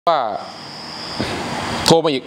ว่าโทรมาอีก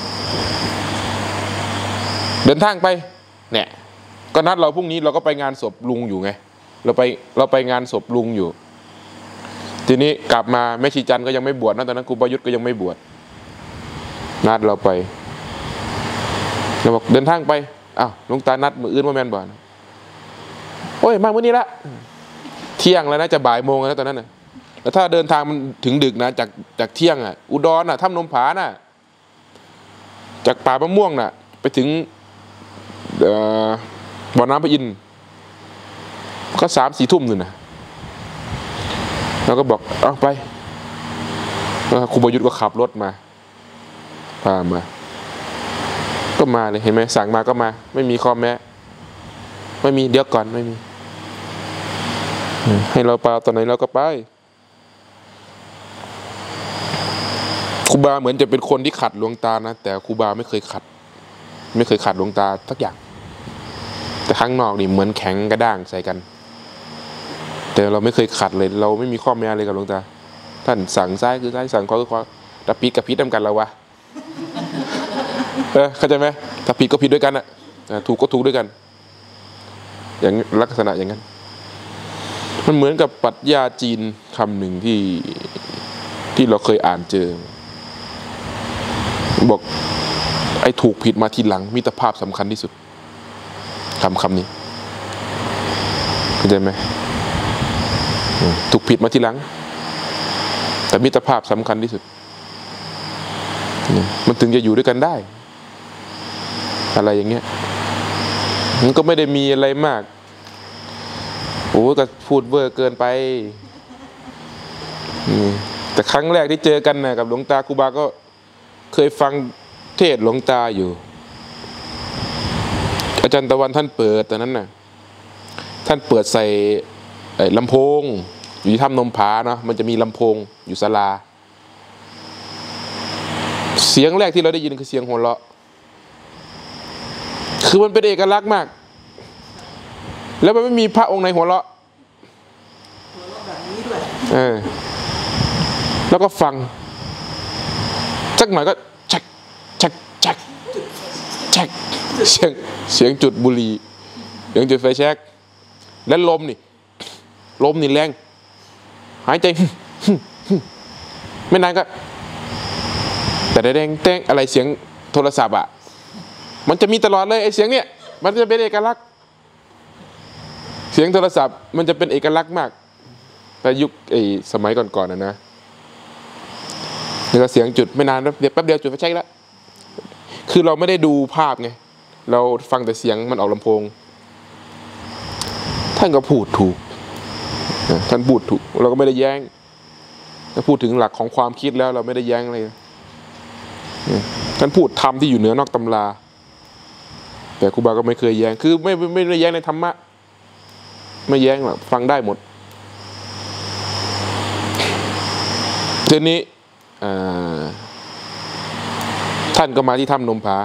เดินทางไปเนี่ยก็นัดเราพรุ่งนี้เราก็ไปงานศพลุงอยู่ไงเราไปงานศพลุงอยู่ทีนี้กลับมาแม่ชีจันก็ยังไม่บวชนะตอนนั้นครูประยุทธ์ก็ยังไม่บวชนัดเราไปเราบอกเดินทางไปอ้าวหลวงตานัดมืออื่นว่าแมนบ่อนโอ้ยมาเมื่อนี้ละเที่ยงแล้วนะจะบ่ายโมงแล้วตอนนั้นนะแล้วถ้าเดินทางมันถึงดึกนะจากเที่ยงอ่ะอุดรน่ะถ้ำนมผาน่ะจากป่ามะม่วงน่ะไปถึงบ่อน้ำพระอินทร์ก็3-4 ทุ่มนึงนะเราก็บอกเอาไปครูประยุทธ์ก็ขับรถมาพามาก็มาเลยเห็นไหมสั่งมาก็มาไม่มีข้อแม้ไม่มีเดี๋ยวก่อนไม่มีให้เราไปตอนไหนเราก็ไปครูบาเหมือนจะเป็นคนที่ขัดหลวงตานะแต่ครูบาไม่เคยขัดหลวงตาสักอย่างแต่ข้างนอกนี่เหมือนแข็งกระด้างใส่กันแต่เราไม่เคยขัดเลยเราไม่มีข้อแม้เลยกับหลวงตาท่านสั่งซ้ายคือซ้ายสั่งขวาคือขวาถ้าผิดกับผิดทำกันเราวะเข้าใจไหมถ้าผิดก็ผิดด้วยกันอ่ะถูกก็ถูกด้วยกันอย่างลักษณะอย่างนั้นมันเหมือนกับปรัชญาจีนคำหนึ่งที่เราเคยอ่านเจอบอกไอ้ถูกผิดมาทีหลังมิตรภาพสำคัญที่สุดคำนี้เข้าใจไหมถูกผิดมาทีหลังแต่มิตรภาพสำคัญที่สุดมันถึงจะอยู่ด้วยกันได้อะไรอย่างเงี้ยมันก็ไม่ได้มีอะไรมากโอ้ก็พูดเวอร์เกินไปแต่ครั้งแรกที่เจอกันนะกับหลวงตาครูบาก็เคยฟังเทศหลวงตาอยู่อาจารย์ตะวันท่านเปิดตอนนั้นน่ะท่านเปิดใส่ลำโพงอยู่ที่ถ้ำนมผาเนาะมันจะมีลำโพงอยู่ศาลาเสียงแรกที่เราได้ยินคือเสียงหัวเราะคือมันเป็นเอกลักษณ์มากแล้วมันไม่มีพระองค์ไหนหัวเราะแบบนี้ด้วยแล้วก็ฟังสักหน่อยก็ชักเสียงจุดบุหรี่เสียงจุดไฟแช็กและลมนี่แรงหายใจไม่นานก็แต่แดงเต้งอะไรเสียงโทรศัพท์อ่ะมันจะมีตลอดเลยไอ้เสียงเนี่ยมันจะเป็นเอกลักษณ์เสียงโทรศัพท์มันจะเป็นเอกลักษณ์มากแต่ยุคสมัยก่อนนะแล้วเสียงจุดไม่นานเดี๋ยวแป๊บเดียวจุดไฟแช็กแล้วคือเราไม่ได้ดูภาพไงเราฟังแต่เสียงมันออกลำโพงท่านก็พูดถูกท่านพูดถูกเราก็ไม่ได้แย้งถ้าพูดถึงหลักของความคิดแล้วเราไม่ได้แย้งเลยท่านพูดธรรมที่อยู่เหนือนอกตำราแต่ครูบาก็ไม่เคยแย้งคือไม่ได้แย้งในธรรมะไม่แย้งหรอกฟังได้หมดทีนี้ท่านก็มาที่ถ้ำนมผา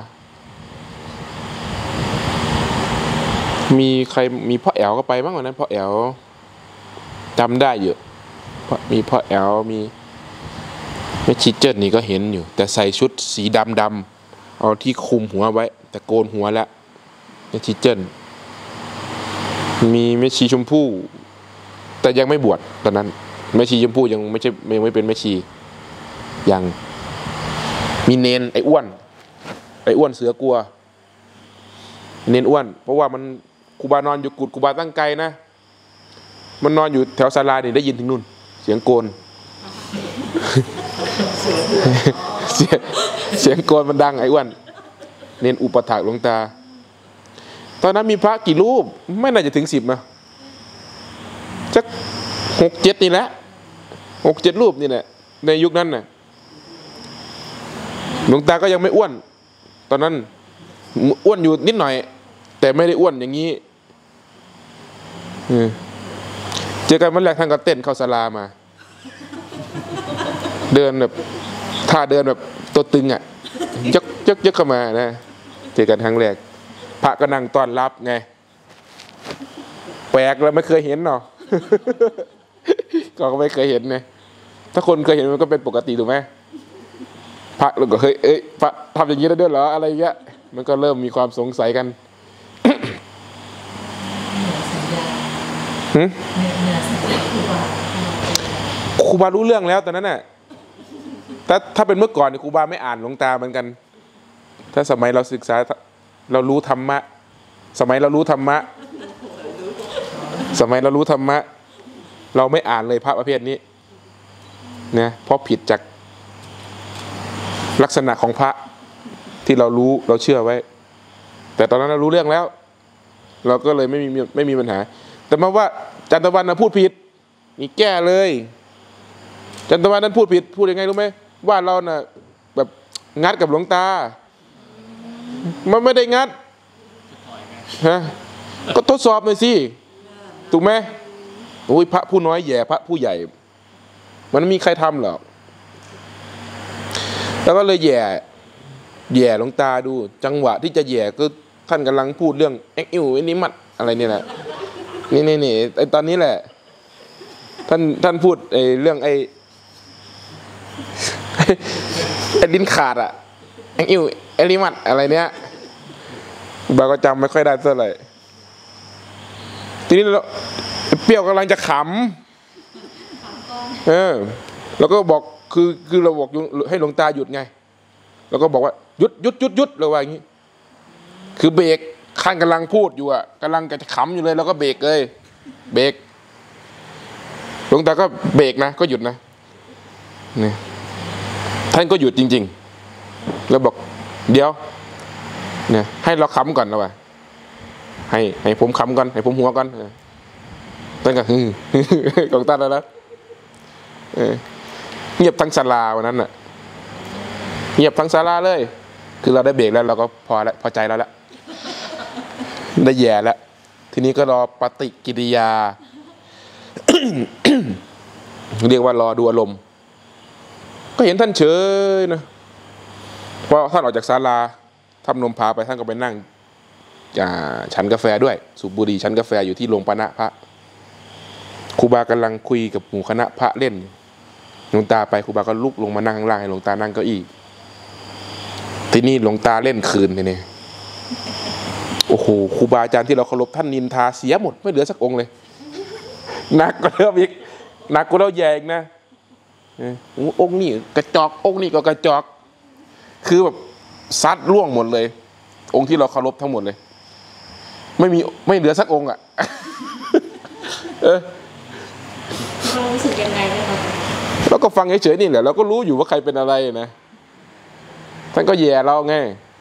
มีพ่อแอลก็ไปบ้างวันนั้นพ่อแอลจำได้อยู่มีพ่อแอลมีแม่ชิเจิ้นนี่ก็เห็นอยู่แต่ใส่ชุดสีดำเอาที่คุมหัวไว้แต่โกนหัวแล้วแม่ชิเจิ้นมีแม่ชีชมพู่แต่ยังไม่บวชตอนนั้นแม่ชีชมพู่ยังไม่เป็นแม่ชียังมีเนนไอ้อ้วนเสือกลัวเนนอ้วนเพราะว่ามันครูบานอนอยู่กุฏครูบาตั้งไกลนะมันนอนอยู่แถวศาลานี่ได้ยินถึงนู่นเสียงโกน เสียงโกนมันดังไอ้อ้วนเนนอุปถากหลวงตาตอนนั้นมีพระกี่รูปไม่น่าจะถึง10นะสัก6-7นี่แหละ6-7รูปนี่แหละในยุคนั้นน่ะหลวงตาก็ยังไม่อ้วนตอนนั้นอ้วนอยู่นิดหน่อยแต่ไม่ได้อ้วนอย่างนี้เจอกันวันแรกท่านก็เต้นเข้าศาลามาเดินแบบท่าเดินแบบตัวตึงอ่ะยกเข้ามานะเจอกันครั้งแรกพระก็นั่งต้อนรับไงแปลกแล้วไม่เคยเห็นเนาะ ก็ไม่เคยเห็นไงถ้าคนเคยเห็นมันก็เป็นปกติถูกไหมพระแล้วก็เฮ้ยเอ้ยพระทำอย่างนี้ได้ด้วยเหรออะไรเงี้ยมันก็เริ่มมีความสงสัยกันครูบารู้เรื่องแล้วตอนนั้นน่ะถ้าเป็นเมื่อก่อนเนี่ยครูบาไม่อ่านหลวงตาเหมือนกันถ้าสมัยเราศึกษาเรารู้ธรรมะสมัยเรารู้ธรรมะเราไม่อ่านเลยพระประเภทนี้นะเพราะผิดจากลักษณะของพระที่เรารู้เราเชื่อไว้แต่ตอนนั้นเรารู้เรื่องแล้วเราก็เลยไม่มีปัญหาแต่มาว่าจันทวันนะพูดผิดนี่แก้เลยจันทวันนั้นพูดผิดพูดยังไงรู้ไหมว่าเราน่ะแบบงัดกับหลวงตามันไม่ได้งัดฮะก็ทดสอบหน่อยสิถูกไหมโอ้ยพระผู้น้อยแย่พระผู้ใหญ่มันไม่มีใครทำหรอกแล้วก็เลยแย่หลวงตาดูจังหวะที่จะแย่ก็ท่านกำลังพูดเรื่องเอ็กอิวไอ้นิมัดอะไรเนี่ยแหละนี่ไอตอนนี้แหละท่านพูดไอเรื่องไอลิ้นขาดอะเอ็กอิวไอ้นิมัดอะไรเนี้ยบางก็จำไม่ค่อยได้เท่าไหร่ทีนี้เราเปรี้ยวกำลังจะขำแล้วก็บอกคือเราบอกให้หลวงตาหยุดไงแล้วก็บอกว่าหยุดเราว่าอย่างนี้คือเบรกข้างกำลังพูดอยู่อ่ะกำลังจะขำอยู่เลยแล้วก็เบรกเลยเบรกหลวงตาก็เบรกนะก็หยุดนะนี่ท่านก็หยุดจริงๆแล้วบอกเดี๋ยวเนี่ยให้เราขำก่อนนะว่ะให้ผมขำก่อนให้ผมหัวก่อนท่านก็ของท่านแล้วนะเงียบทั้งศาลาวันนั้นน่ะเงียบทั้งศาลาเลยคือเราได้เบรกแล้วเราก็พอใจแล้วละได้แย่แล้วทีนี้ก็รอปฏิกิริยา เรียกว่ารอดูอารมณ์ก็เห็นท่านเฉยนะพอท่านออกจากศาลาทำนมพาไปท่านก็ไปนั่งฉันกาแฟด้วยสูบบุหรี่ฉันกาแฟอยู่ที่โรงปนะพระครูบากำลังคุยกับหมู่คณะพระเล่นหลวงตาไปครูบาก็ลุกลงมานั่งข้างล่างให้หลวงตานั่งเก้าอี้ที่นี่หลวงตาเล่นคืนนี่โอ้โหครูบาอาจารย์ที่เราเคารพท่านนินทาเสียหมดไม่เหลือสักองค์เลยหนักกว่าเดิมอีกหนักกว่าเราแย่อีกนะองค์นี้กระจอกองค์นี้ก็กระจอกคือแบบซัดร่วงหมดเลยองค์ที่เราเคารพทั้งหมดเลยไม่เหลือสักองค์อ่ะเรารู้สึกยังไงไหมครับเราก็ฟังเฉยๆนี่แหละเราก็รู้อยู่ว่าใครเป็นอะไรนะท่านก็แย่เราไง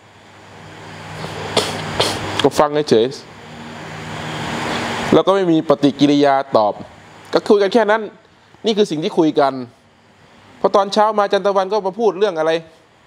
ก็ฟังเฉยๆแล้วก็ไม่มีปฏิกิริยาตอบก็คุยกันแค่นั้นนี่คือสิ่งที่คุยกันพอตอนเช้ามาจันทวันก็มาพูดเรื่องอะไร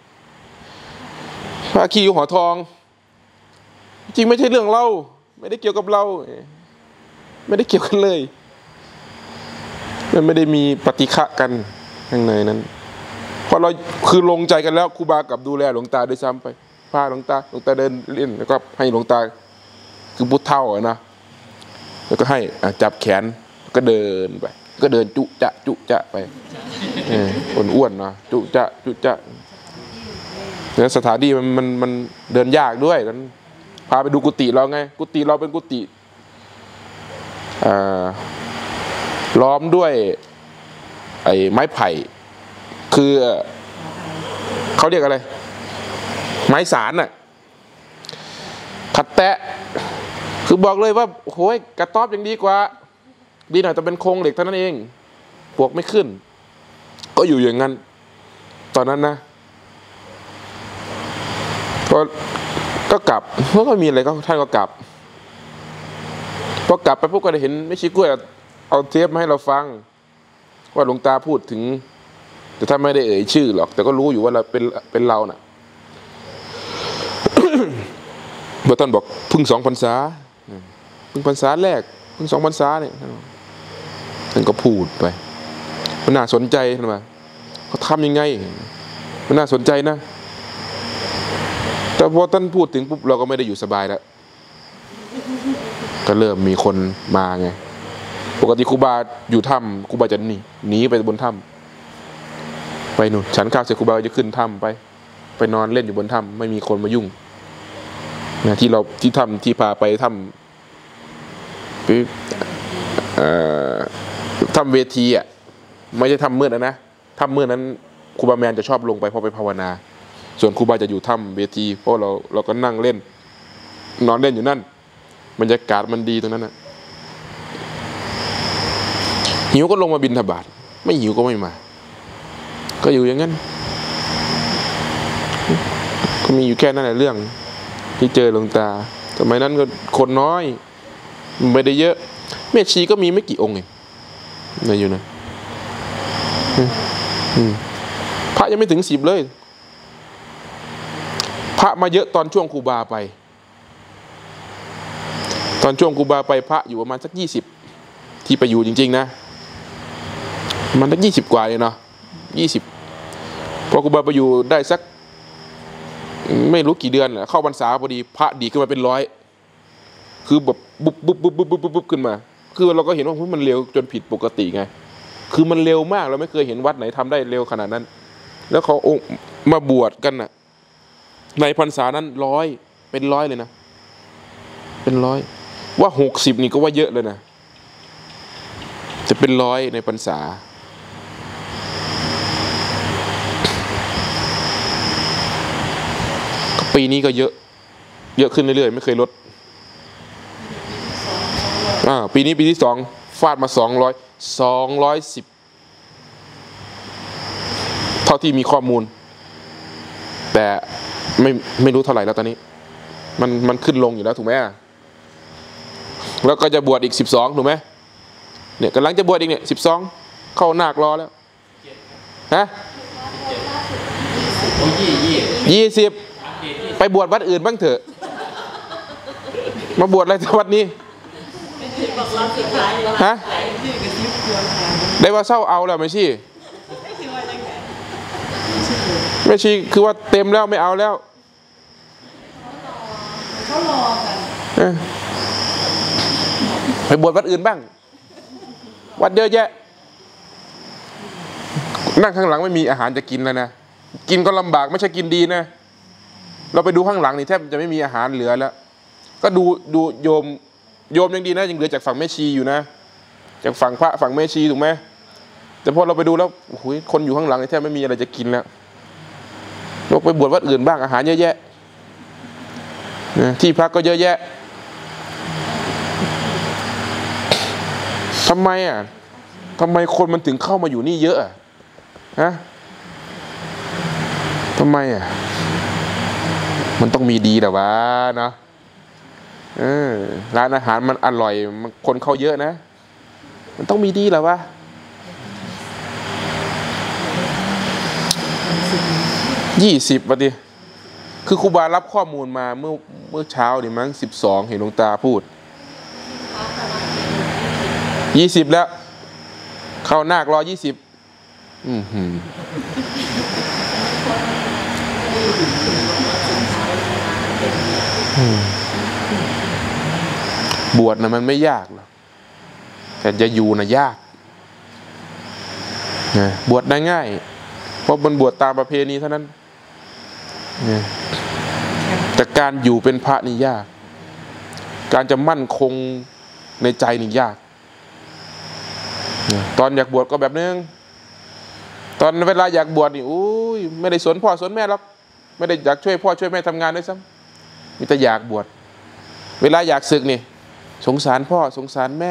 พระคีหอทองจริงไม่ใช่เรื่องเราไม่ได้เกี่ยวกับเราไม่ได้เกี่ยวกันเลยมันไม่ได้มีปฏิฆะกันข้างในนั้นพอเราคือลงใจกันแล้วครูบากับดูแลหลวงตาด้วยซ้ำไปพาหลวงตาเดินเล่นแล้วก็ให้หลวงตาคือพุทธเท่านะแล้วก็ให้จับแขนก็เดินไปก็เดินจุจะไปอ้วนๆนะจุจะแล้วสถานที่มันเดินยากด้วยนั้นพาไปดูกุฏิเราไงกุฏิเราเป็นกุฏิล้อมด้วยไอ้ไม้ไผ่คือเขาเรียกอะไรไม้สารน่ะขัดแตะคือบอกเลยว่าโอ้ยกระต๊อบยังดีกว่าดีหน่อยแต่เป็นโครงเหล็กเท่านั้นเองปลวกไม่ขึ้นก็อยู่อย่างนั้นตอนนั้นนะก็กลับเพราะก็มีอะไรก็ท่านก็กลับพอกลับไปพวกก็ได้เห็นไม่ชี้กล้วยเอาเทปมาให้เราฟังว่าหลวงตาพูดถึงแต่ท่านไม่ได้เอ่ยชื่อหรอกแต่ก็รู้อยู่ว่าเราเป็นเราน่ะ เมื่อท่านบอกพึ่ง2 พรรษาพึ่งพรรษาแรกพึ่ง2 พรรษาเนี่ยท่านก็พูดไปมันน่าสนใจนะว่าเขาทำยังไงมันน่าสนใจนะแต่พอท่านพูดถึงปุ๊บเราก็ไม่ได้อยู่สบายแล้วก็เริ่มมีคนมาไงปกติครูบาอยู่ถ้ำครูบาจะหนีไปบนถ้ไปนู่นฉันข้าวเสร็จครูบาจะขึ้นถ้ำไปนอนเล่นอยู่บนถ้ำไม่มีคนมายุ่งนะที่ถ้ำที่พาไปถ้ำถ้ำเวทีอ่ะไม่ใช่ถ้ำมืดนะถ้ำมืดนั้นครูบาแมนจะชอบลงไปเพราะไปภาวนาส่วนครูบาจะอยู่ถ้ำเวทีเพราะเราก็นั่งเล่นนอนเล่นอยู่นั่นบรรยากาศมันดีตรงนั้นนะหิวก็ลงมาบิณฑบาตไม่หิวก็ไม่มาก็อยู่อย่างนั้นก็มีอยู่แค่นั้นแหละเรื่องที่เจอหลวงตาสมัยนั้นก็คนน้อยไม่ได้เยอะแม่ชีก็มีไม่กี่องค์เองในอยู่นะพระยังไม่ถึง10เลยพระมาเยอะตอนช่วงครูบาไปตอนช่วงครูบาไปพระอยู่ประมาณสัก20ที่ไปอยู่จริงๆนะมันสัก20กว่าเลยเนาะ20พอครูบาไปอยู่ได้สักไม่รู้กี่เดือนเข้าพรรษาพอดีพระดีขึ้นมาเป็น100คือแบบบุบขึ้นมาคือเราก็เห็นว่ามันเร็วจนผิดปกติไงคือมันเร็วมากเราไม่เคยเห็นวัดไหนทำได้เร็วขนาดนั้นแล้วเขาองค์มาบวชกันน่ะในพรรษานั้นเป็นร้อยเลยนะเป็น100ว่า60นี่ก็ว่าเยอะเลยนะจะเป็น100ในพรรษาปีนี้ก็เยอะขึ้นเรื่อยๆไม่เคยลดปีนี้ปีที่2ฟาดมา210เท่าที่มีข้อมูลแต่ไม่รู้เท่าไหร่แล้วตอนนี้มันขึ้นลงอยู่แล้วถูกไหมแล้วก็จะบวชอีก12ถูกไหมเนี่ยกำลังจะบวชอีกเนี่ย12เข้านาครอแล้วฮะ20ไปบวชวัดอื่นบ้างเถอะมาบวชอะไรที่วัดนี้ฮะได้ว่าเศร้าเอาแล้วไม่ชี้คือว่าเต็มแล้วไม่เอาแล้วเขารอกันไปบวชวัดอื่นบ้างวัดเยอะแยะนั่งข้างหลังไม่มีอาหารจะกินแล้วนะกินก็ลำบากไม่ใช่กินดีนะเราไปดูข้างหลังนี่แทบจะไม่มีอาหารเหลือแล้วก็ดูโยมยังดีนะยังเหลือจากฝั่งแม่ชีอยู่นะจากฝั่งพระฝั่งแม่ชีถูกไหมแต่พอเราไปดูแล้วโอ้โหคนอยู่ข้างหลังนี่แทบไม่มีอะไรจะกินแล้วเราไปบวชวัดอื่นบ้างอาหารเยอะแยะที่พักก็เยอะแยะทำไมคนมันถึงเข้ามาอยู่นี่เยอะฮะทำไมมันต้องมีดีแต่ว่าเนาะร้านอาหารมันอร่อยคนเข้าเยอะนะมันต้องมีดีแหละวะ20 วันดิคือครูบารับข้อมูลมาเมื่อเช้านี่มั้ง12เห็นหลวงตาพูด20แล้วเข้านาครอ20บวชนะมันไม่ยากหรอกแต่จะอยู่นะยากบวชได้ง่ายเพราะมันบวชตามประเพณีเท่านั้นแต่การอยู่เป็นพระนี่ยากการจะมั่นคงในใจนี่ยากตอนอยากบวชก็แบบนึงตอนเวลาอยากบวชนี่ไม่ได้สนพ่อสนแม่หรอกไม่ได้อยากช่วยพ่อช่วยแม่ทำงานด้วยซ้ำมีแต่อยากบวชเวลาอยากศึกนี่สงสารพ่อสงสารแม่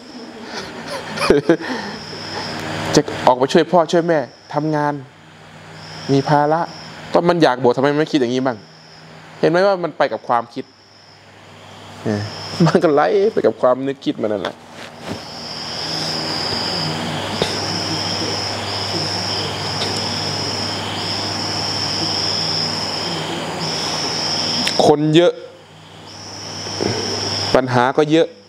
จะออกไปช่วยพ่อช่วยแม่ทำงานมีภาระตอนมันอยากบวชทำไมไม่คิดอย่างนี้บ้างเห็นไหมว่ามันไปกับความคิดมันก็ไหลไปกับความนึกคิดมันนั่นแหละคนเยอะปัญหาก็เยอะ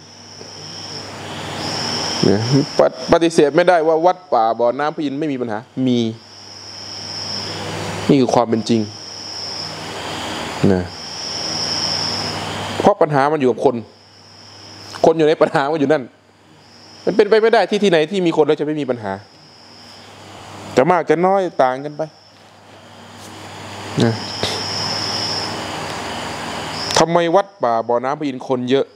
ปฏิเสธไม่ได้ว่าวัดป่าบ่อน้ำพระอินทร์ไม่มีปัญหามีนี่คือความเป็นจริงนะเพราะปัญหามันอยู่กับคนอยู่ในปัญหามันอยู่นั่นมันเป็นไปไม่ได้ที่ไหนที่มีคนแล้วจะไม่มีปัญหาแจะมากจะน้อยต่างกันไปนะทำไมวัดป่าบ่อน้ำพระอินทร์คนเยอะ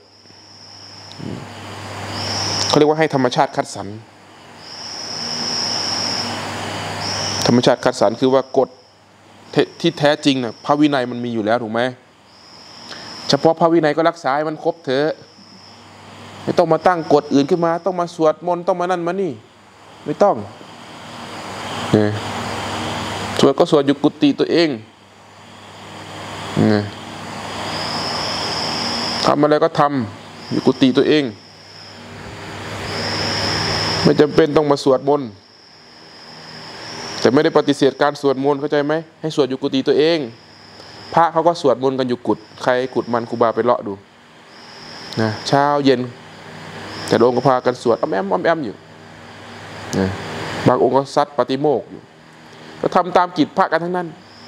เขาเรียกว่าให้ธรรมชาติคัดสรรธรรมชาติคัดสรรคือว่ากฎที่แท้จริงนะพระวินัยมันมีอยู่แล้วถูกไหมเฉพาะพระวินัยก็รักษาให้มันครบเถอะไม่ต้องมาตั้งกฎอื่นขึ้นมาต้องมาสวดมนต์ต้องมานั่นมานี่ไม่ต้องสวดก็สวดอยู่กุฏิตัวเองทำอะไรก็ทำอยู่กุฏิตัวเองไม่จำเป็นต้องมาสวดมนต์แต่ไม่ได้ปฏิเสธการสวดมนต์เข้าใจไหมให้สวดอยู่กุฏิตัวเองพระเขาก็สวดมนต์กันอยู่กุฏใครกุฏมันครูบาไปเลาะดูนะเช้าเย็นแต่องค์ก็พากันสวดอ้อมแอมอ้อมแอมอยู่นะบางองค์ก็ซัดปฏิโมกข์อยู่ก็ทำตามกิจพระกันทั้งนั้น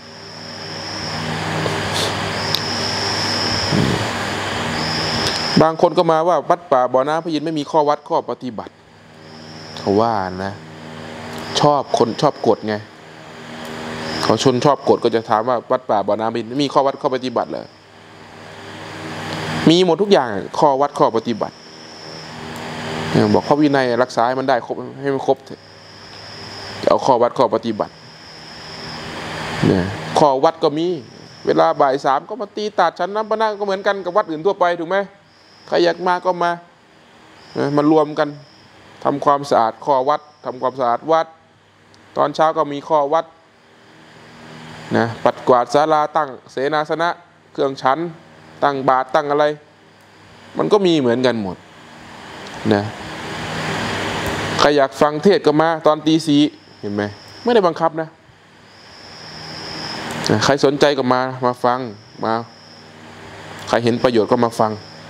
บางคนก็มาว่าวัดป่าบ่อน้ำพระอินทร์ไม่มีข้อวัดข้อปฏิบัติเขาว่านะชอบคนชอบกฎไงเขาชนชอบกฎก็จะถามว่าวัดป่าบ่อน้ำพระอินทร์มีข้อวัดข้อปฏิบัติเหรอมีหมดทุกอย่างข้อวัดข้อปฏิบัติบอกข้อวินัยรักษาให้มันได้ครบให้มันครบเถอะจะเอาข้อวัดข้อปฏิบัติเนี่ยข้อวัดก็มีเวลาบ่าย3ก็มาตีตัดฉันน้ำปะนะก็เหมือนกันกับวัดอื่นทั่วไปถูกไหมใครอยากมาก็มามารวมกันทำความสะอาดข้อวัดทำความสะอาดวัดตอนเช้าก็มีข้อวัดนะปัดกวาดศาลาตั้งเสนาสนะเครื่องฉันตั้งบาตรตั้งอะไรมันก็มีเหมือนกันหมดนะใครอยากฟังเทศก็มาตอนตี 4เห็นไหมไม่ได้บังคับนะใครสนใจก็มาฟังมาใครเห็นประโยชน์ก็มาฟัง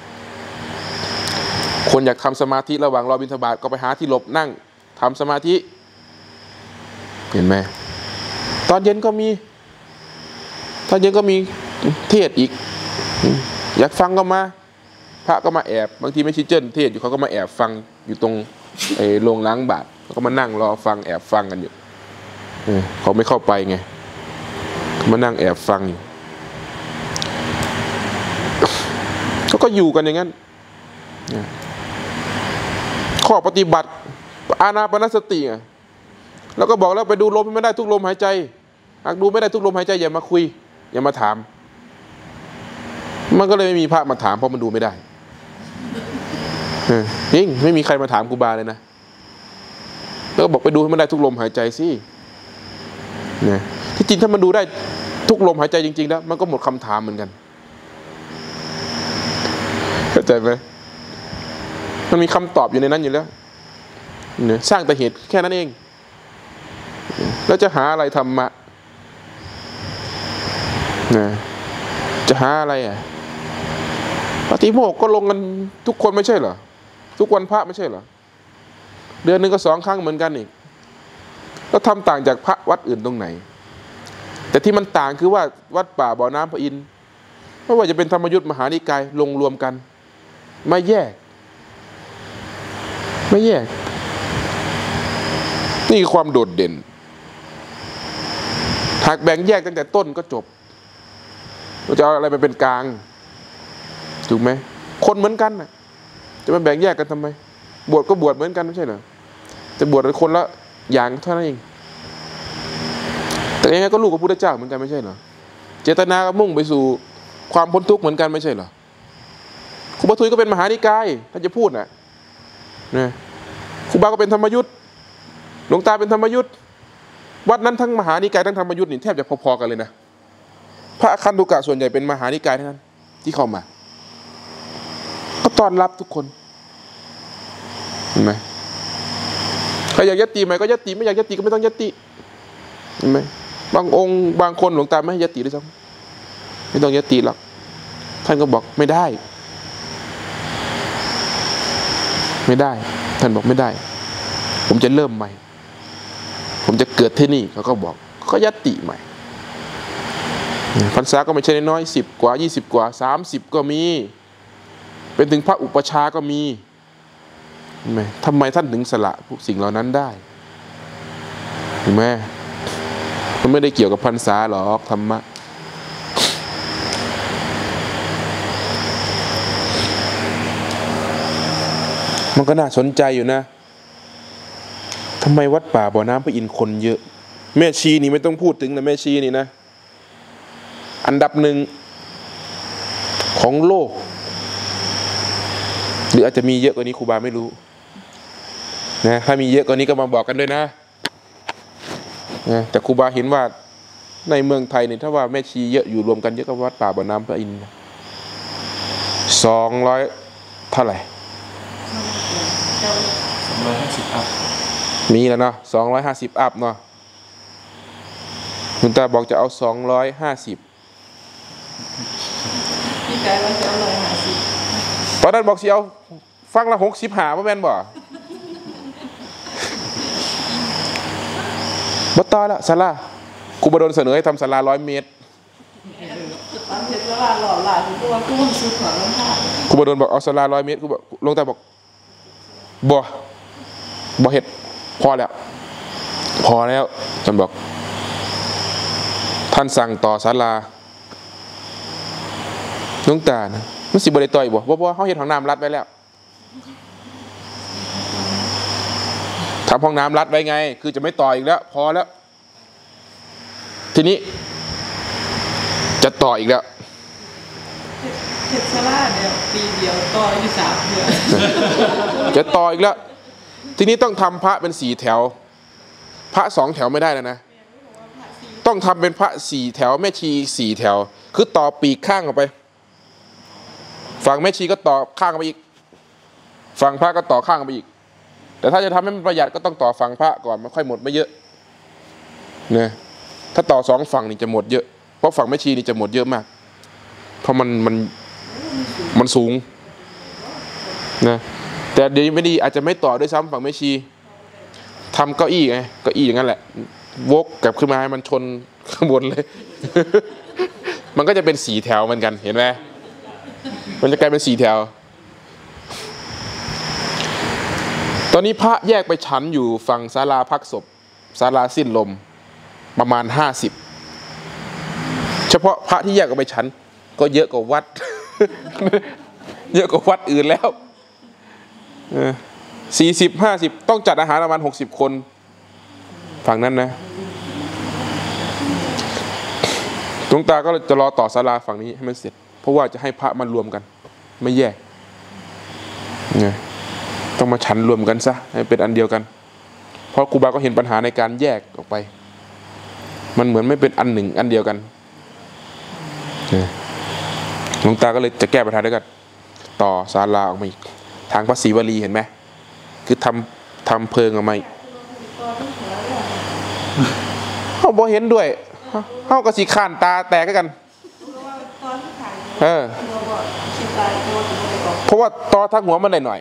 คนอยากทำสมาธิระหว่างรอบิณฑบาตก็ไปหาที่หลบนั่งทำสมาธิเห็นไหมตอนเย็นก็มีเทศอีกอยากฟังก็มาพระก็มาแอบบางทีไม่ชิดเจิ้นเทศอยู่เขาก็มาแอบฟังอยู่ตรงโรงล้างบาตรเขาก็มานั่งรอฟังแอบฟังกันอยู่เขาไม่เข้าไปไงมานั่งแอบฟังอยู่เขาก็อยู่กันอย่างนั้นข้อปฏิบัติอานาปานสติแล้วก็บอกแล้วไปดูลมไม่ได้ทุกลมหายใจหากดูไม่ได้ทุกลมหายใจอย่ามาคุยอย่ามาถามมันก็เลยไม่มีพระมาถามเพราะมันดูไม่ได้จริงไม่มีใครมาถามครูบาเลยนะแล้วก็บอกไปดูให้มันได้ทุกลมหายใจสิเนี่ยที่จริงถ้ามันดูได้ทุกลมหายใจจริงๆแล้วมันก็หมดคำถามเหมือนกันเข้าใจไหมมันมีคำตอบอยู่ในนั้นอยู่แล้วเนี่ยสร้างแต่เหตุแค่นั้นเองแล้วจะหาอะไรธรรมะนะจะหาอะไรปฏิโมกข์ก็ลงกันทุกคนไม่ใช่เหรอทุกวันพระไม่ใช่เหรอเดือนหนึ่งก็2 ครั้งเหมือนกันอีกแล้วทำต่างจากพระวัดอื่นตรงไหนแต่ที่มันต่างคือว่าวัดป่าบ่อน้ำพระอินทร์ไม่ว่าจะเป็นธรรมยุทธมหานิกายลงรวมกันไม่แยกนี่คือความโดดเด่นหากแบ่งแยกตั้งแต่ต้นก็จบเราจะเอาอะไรไปเป็นกลางถูกไหมคนเหมือนกันน่ะจะมาแบ่งแยกกันทำไมบวชก็บวชเหมือนกันไม่ใช่เหรอจะบวชคนละอย่างเท่านั้นเองแต่ยังไงก็ลูกของพระพุทธเจ้าเหมือนกันไม่ใช่เหรอเจตนาก็มุ่งไปสู่ความพ้นทุกข์เหมือนกันไม่ใช่เหรอครูบาทุยก็เป็นมหานิกายท่านจะพูดนะครูบาก็เป็นธรรมยุทธหลวงตาเป็นธรรมยุทธวัดนั้นทั้งมหานิกายทั้งธรรมยุทธนี่แทบจะพอๆกันเลยนะพระอคันตุกะส่วนใหญ่เป็นมหานิกายทั้งนั้นที่เข้ามาก็ต้อนรับทุกคนเห็นไหมใครอยากยัตติไหมก็ยัตติไม่อยากยัตติก็ไม่ต้องยัตติเห็นไหมบางองค์บางคนหลวงตาไม่ให้ยัตติด้วยซ้ำไม่ต้องยัตติหรอกท่านก็บอกไม่ได้ท่านบอกไม่ได้ผมจะเริ่มใหม่ผมจะเกิดที่นี่เขาก็บอกเขายัตติใหม่พรรษาก็ไม่ใช่น้อย10 กว่า20 กว่า30ก็มีเป็นถึงพระอุปชาก็มีทำไมท่านถึงสละพวกสิ่งเหล่านั้นได้เห็นไหมมันไม่ได้เกี่ยวกับพรรษาหรอกธรรมะมันก็น่าสนใจอยู่นะทำไมวัดป่าบ่อน้ำพระอินทร์คนเยอะแม่ชีนี่ไม่ต้องพูดถึงนะแม่ชีนี่นะอันดับหนึ่งของโลกหรืออาจจะมีเยอะกว่านี้ครูบาไม่รู้นะถ้ามีเยอะกว่านี้ก็มาบอกกันด้วยนะแต่ครูบาเห็นว่าในเมืองไทยเนี่ยถ้าว่าแม่ชีเยอะอยู่รวมกันเยอะกับวัดป่าบ่อน้ำพระอินทร์200เท่าไหร่ 250 อัพมีแล้วเนาะ250 อัพเนาะคุณตาบอกจะเอา250 พี่กายว่าจะ150 ตอนนั้นบอกสิเอาฟังละ60หาว่าแม่นบ่บ่ต่อแล้วศาลากูบ่โดนเสนอให้ทำศาลา100 เมตรตอนเห็นว่าหล่อหลานตัวกูมันสุดหัวแล้วค่ะกูบ่โดนบอกเอาศาลา100 เมตรกูบอกลงตาบอกบ่เฮ็ดพอแล้วจนบอกท่านสั่งต่อศาลาหลวงตานะมันสิบ่ได้ต่อยบ่เฮาเฮ็ดห้องน้ำรัดไว้แล้วทำห้องน้ำรัดไว้ไงคือจะไม่ต่ออีกแล้วพอแล้วทีนี้จะต่ออีกแล้วเฮ็ดซาลาเนี่ยปีเดียวต่ออยู่3 เดือนจะต่ออีกแล้วทีนี้ต้องทำพระเป็น4 แถวพระ2 แถวไม่ได้แล้วนะต้องทำเป็นพระ4 แถวแม่ชี4 แถวคือต่อปีกข้างออกไปฝั่งแม่ชีก็ต่อข้างออกไปอีกฝั่งพระก็ต่อข้างออกไปอีกแต่ถ้าจะทำให้มันประหยัดก็ต้องต่อฝั่งพระก่อนมันค่อยหมดไม่เยอะเนี่ยถ้าต่อ2 ฝั่งนี่จะหมดเยอะเพราะฝั่งแม่ชีนี่จะหมดเยอะมากเพราะมันสูงนะแต่เดี๋ยวไม่ดีอาจจะไม่ต่อด้วยซ้ำฝั่งแม่ชีทำเก้าอี้ไงเก้าอี้อย่างนั้นแหละวกกลับขึ้นมาให้มันชนข้างบนเลย มันก็จะเป็น4 แถวเหมือนกันเห็นไหมมันจะกลายเป็น4 แถวตอนนี้พระแยกไปฉันอยู่ฝั่งศาลาพักศพศาลาสิ้นลมประมาณ50เฉพาะพระที่แยกออกไปฉันก็เยอะกว่าวัด เยอะกว่าวัดอื่นแล้ว40-50ต้องจัดอาหารประมาณ60 คนฝั่งนั้นนะหลวงตาก็จะรอต่อศาลาฝั่งนี้ให้มันเสร็จเพราะว่าจะให้พระมันรวมกันไม่แยกเนี่ยต้องมาฉันรวมกันซะให้เป็นอันเดียวกันเพราะครูบาก็เห็นปัญหาในการแยกออกไปมันเหมือนไม่เป็นอันหนึ่งอันเดียวกันหลวงตาก็เลยจะแก้ปัญหาด้วยกันต่อศาลาออกมาอีกทางพระศรีวลีเห็นไหมคือทำเพิงออกมาเขาบอกเห็นด้วยเขาก็สีข้านตาแตกกันเพราะว่าต่อทั้งหัวมันหน่อย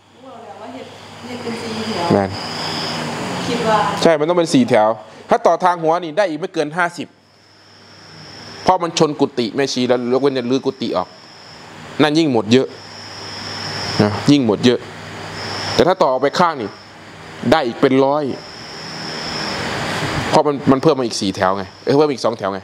แมนคิดว่าใช่มันต้องเป็น4 แถวถ้าต่อทางหัวนี่ได้อีกไม่เกิน50เพราะมันชนกุฏิแม่ชีแล้วยกเว้นจะลื้อกุฏิออกนั่นยิ่งหมดเยอะนะยิ่งหมดเยอะแต่ถ้าต่อออกไปข้างนี่ได้อีกเป็น100เพราะมันเพิ่มมาอีก4 แถวไงเพิ่มอีก2 แถวไง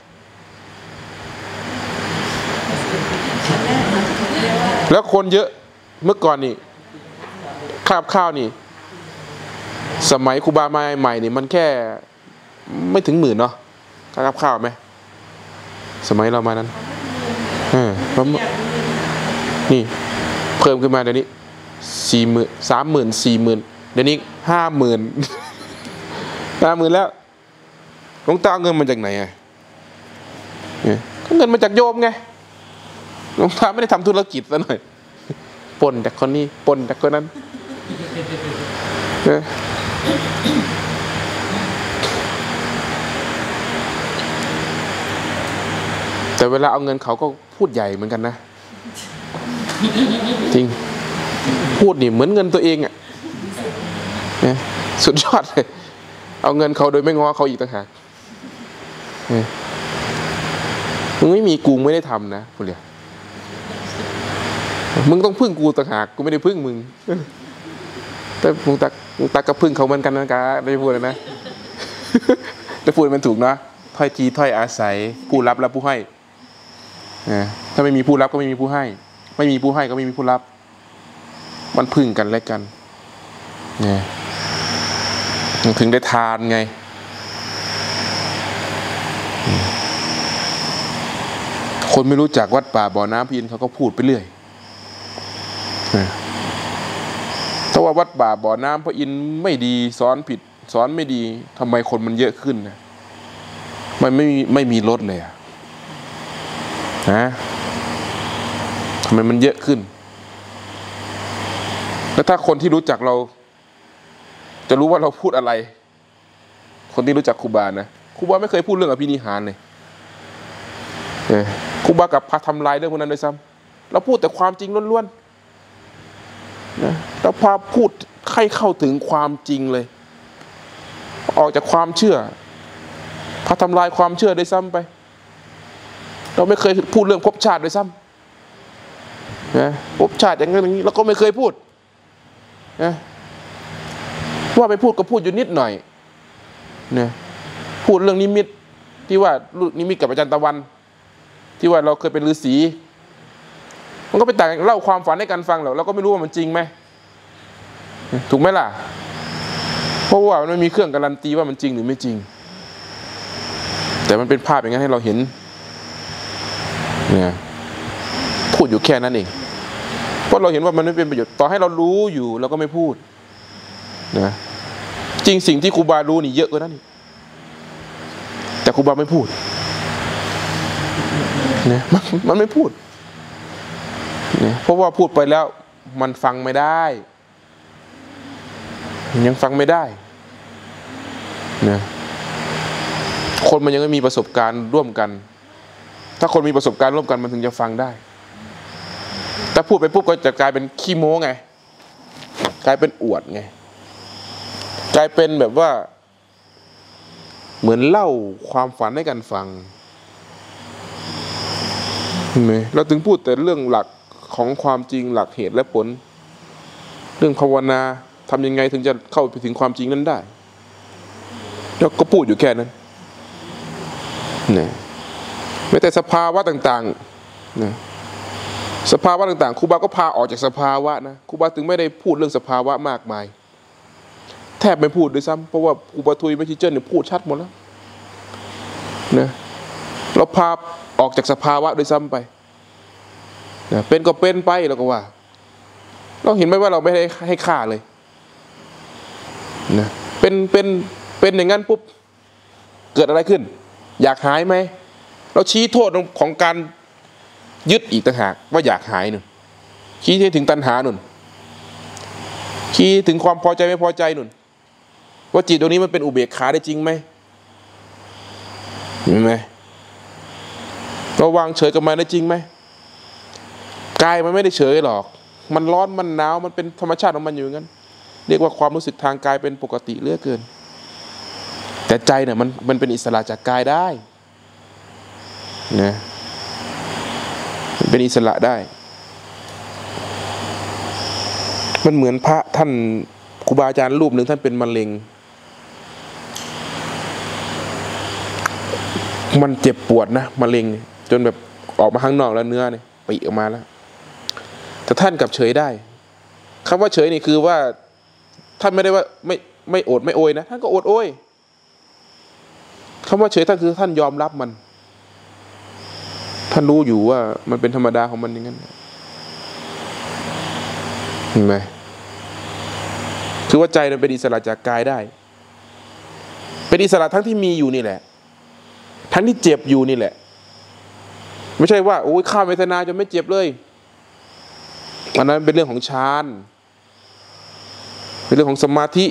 แล้วคนเยอะเมื่อก่อนนี่คาบข้าวนี่สมัยครูบามาใหม่นี่มันแค่ไม่ถึง10,000เนาะคาบข้าวไหมสมัยเรามานั้นนี่เพิ่มขึ้นมาเดี๋ยวนี้40,000 30,000 40,000เดี๋ยวนี้50,000 แล้วหลวงตาเอาเงินมาจากไหนไงเงินมาจากโยมไงหลวงตาไม่ได้ทำธุรกิจซะหน่อยปนจากคนนี้ปนจากคนนั้นแต่เวลาเอาเงินเขาก็พูดใหญ่เหมือนกันนะจริงพูดนี่เหมือนเงินตัวเองอ่ะสุดยอดเลยเอาเงินเขาโดยไม่ง้อเขาอีกต่างหากมึงไม่มีกูไม่ได้ทำนะคุณเดียมึงต้องพึ่งกูต่างหากกูไม่ได้พึ่งมึงแต่มึงตักก็พึ่งเขาเหมือนกันนะกะได้พูดเลยนะจะพูดมันถูกนะถ้อยทีถ้อยอาศัยผู้รับและผู้ให้ถ้าไม่มีผู้รับก็ไม่มีผู้ให้ไม่มีผู้ให้ก็ไม่มีผู้รับมันพึ่งกันและกันเนี่ยถึงได้ทานไงคนไม่รู้จักวัดป่าบ่อน้ำพินเขาก็พูดไปเรื่อยถ้าว่าวัดป่าบ่อน้ำพระอินทร์ไม่ดีสอนผิดสอนไม่ดีทำไมคนมันเยอะขึ้นนะมันไม่มีรถเลยนะทำไมมันเยอะขึ้นแล้วถ้าคนที่รู้จักเราจะรู้ว่าเราพูดอะไรคนที่รู้จักครูบานะครูบาไม่เคยพูดเรื่องอภินิหารเลยครูบากับพาทำลายเรื่องพวกนั้นด้วยซ้ำเราพูดแต่ความจริงล้วนๆนะเราพาพูดให้เข้าถึงความจริงเลยออกจากความเชื่อพาทำลายความเชื่อด้วยซ้ำไปเราไม่เคยพูดเรื่องภพชาติด้วยซ้ำนะภพชาติอย่างนั้นอย่างนี้เราก็ไม่เคยพูดนะว่าไปพูดก็พูดอยู่นิดหน่อยนะพูดเรื่องนิมิตที่ว่านิมิตกับอาจารย์ตะวันที่ว่าเราเคยเป็นฤาษีมันก็ไปแต่งเล่าความฝันให้กันฟังเราก็ไม่รู้ว่ามันจริงไหมถูกไหมล่ะเพราะว่ามันไม่มีเครื่องการันตีว่ามันจริงหรือไม่จริงแต่มันเป็นภาพอย่างนั้นให้เราเห็นเนี่ยพูดอยู่แค่นั้นเองเพราะเราเห็นว่ามันไม่เป็นประโยชน์ต่อให้เรารู้อยู่เราก็ไม่พูดนะจริงสิ่งที่ครูบารู้นี่เยอะกว่านั้นอีกแต่ครูบาไม่พูดเนี่ยมันไม่พูดเนี่ยเพราะว่าพูดไปแล้วมันฟังไม่ได้ยังฟังไม่ได้เนี่ยคนมันยังไม่มีประสบการณ์ร่วมกันถ้าคนมีประสบการณ์ร่วมกันมันถึงจะฟังได้แต่พูดไปปุ๊บก็จะกลายเป็นขี้โม้ไงกลายเป็นอวดไงกลายเป็นแบบว่าเหมือนเล่าความฝันให้กันฟังเห็นไหมเราถึงพูดแต่เรื่องหลักของความจริงหลักเหตุและผลเรื่องภาวนาทำยังไงถึงจะเข้าไปถึงความจริงนั้นได้แล้วก็พูดอยู่แค่นั้นเนี่ยไม่แต่สภาวะต่างๆนะสภาวะต่างๆครูบาก็พาออกจากสภาวะนะครูบาถึงไม่ได้พูดเรื่องสภาวะมากมายแทบไม่พูดด้วยซ้ำเพราะว่าครูบาทุยแม่ชีเจิ้นเนี่ยพูดชัดหมดแล้วนะเราพาออกจากสภาวะด้วยซ้ำไปนะเป็นก็เป็นไปแล้วก็ว่าเราเห็นไหมว่าเราไม่ได้ให้ค่าเลยนะเป็นอย่างนั้นปุ๊บเกิดอะไรขึ้นอยากหายไหมเราชี้โทษของการยึดอีกต่างหากว่าอยากหายหนุนชี้ถึงตัณหาหนุนชี้ถึงความพอใจไม่พอใจหนุนว่าจิตตรงนี้มันเป็นอุเบกขาได้จริงไหมเห็นไหมเราวางเฉยกับมันได้จริงไหมกายมันไม่ได้เฉยหรอกมันร้อนมันหนาวมันเป็นธรรมชาติของมันอยู่งั้นเรียกว่าความรู้สึกทางกายเป็นปกติเหลือเกินแต่ใจเนี่ยมันเป็นอิสระจากกายได้นะเป็นอิสระได้มันเหมือนพระท่านครูบาอาจารย์รูปหนึ่งท่านเป็นมะเร็งมันเจ็บปวดนะมะเร็งจนแบบออกมาข้างนอกแล้วเนื้อเนี่ยปีออกมาแล้วแต่ท่านกลับเฉยได้คำว่าเฉยนี่คือว่าท่านไม่ได้ว่าไม่โอดไม่โอยนะท่านก็โอดโอยคำว่าเฉยท่านคือท่านยอมรับมันท่านรู้อยู่ว่ามันเป็นธรรมดาของมันอย่างนั้นเห็นไหมคือว่าใจมันเป็นอิสระจากกายได้เป็นอิสระทั้งที่มีอยู่นี่แหละทั้งที่เจ็บอยู่นี่แหละไม่ใช่ว่าโอ้ยข้ามเวทนาจนไม่เจ็บเลยอันนั้นเป็นเรื่องของฌานเป็นเรื่องของสมาธิ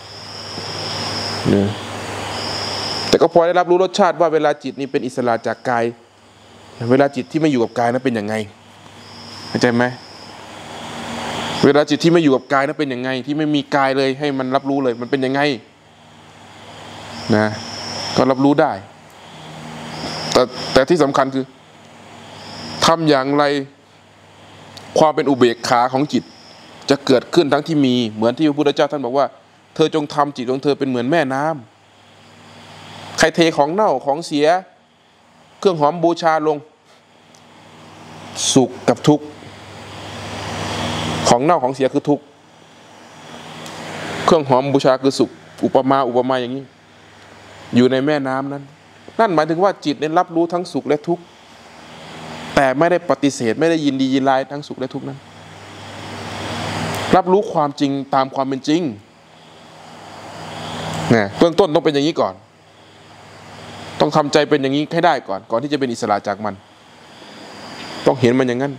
เนี่ยแต่ก็พอได้รับรู้รสชาติว่าเวลาจิตนี่เป็นอิสระจากกายเวลาจิตที่ไม่อยู่กับกายนั้นเป็นยังไงเข้าใจไหมเวลาจิตที่ไม่อยู่กับกายนั้นเป็นยังไงที่ไม่มีกายเลยให้มันรับรู้เลยมันเป็นยังไงนะก็รับรู้ได้แต่ที่สำคัญคือทำอย่างไรความเป็นอุเบกขาของจิตจะเกิดขึ้นทั้งที่มีเหมือนที่พระพุทธเจ้าท่านบอกว่าเธอจงทำจิตของเธอเป็นเหมือนแม่น้ใครเทของเน่าของเสียเครื่องหอมบูชาลงสุขกับทุกข์ของเน่าของเสียคือทุกข์เครื่องหอมบูชาคือสุขอุปมาอย่างนี้อยู่ในแม่น้ำนั้นนั่นหมายถึงว่าจิตเนี่ยรับรู้ทั้งสุขและทุกข์แต่ไม่ได้ปฏิเสธไม่ได้ยินดียินร้ายทั้งสุขและทุกข์นั้นรับรู้ความจริงตามความเป็นจริงเนี่ยเบื้องต้นต้องเป็นอย่างนี้ก่อนต้องทำใจเป็นอย่างนี้ให้ได้ก่อนที่จะเป็นอิสระจากมันต้องเห็นมันอย่างนั้น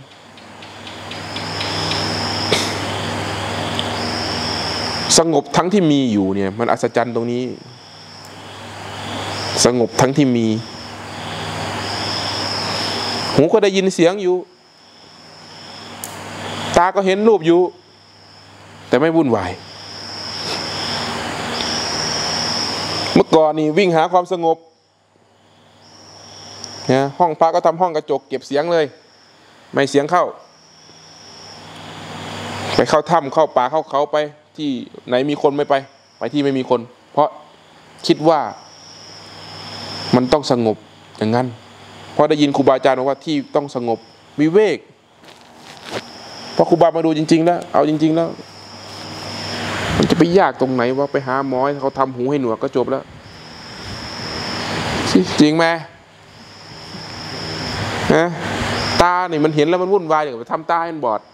สงบทั้งที่มีอยู่เนี่ยมันอัศจรรย์ตรงนี้สงบทั้งที่มีหูก็ได้ยินเสียงอยู่ตาก็เห็นรูปอยู่แต่ไม่วุ่นวายเมื่อก่อนนี่วิ่งหาความสงบเนี่ยห้องพระก็ทำห้องกระจกเก็บเสียงเลยไม่เสียงเข้าไปเข้าถ้ำเข้าป่าเข้าเขาไปที่ไหนมีคนไม่ไปที่ไม่มีคนเพราะคิดว่ามันต้องสงบอย่างนั้นเพราะได้ยินครูบาอาจารย์บอกว่าที่ต้องสงบวิเวกพอครูบามาดูจริงๆแล้วเอาจริงๆแล้วมันจะไปยากตรงไหนว่าไปหาหมอเขาทำหูให้หนวกก็จบแล้วจริงไหมนะตาเนี่ยมันเห็นแล้วมันวุ่นวายอย่างไปทำตาให้มันบอด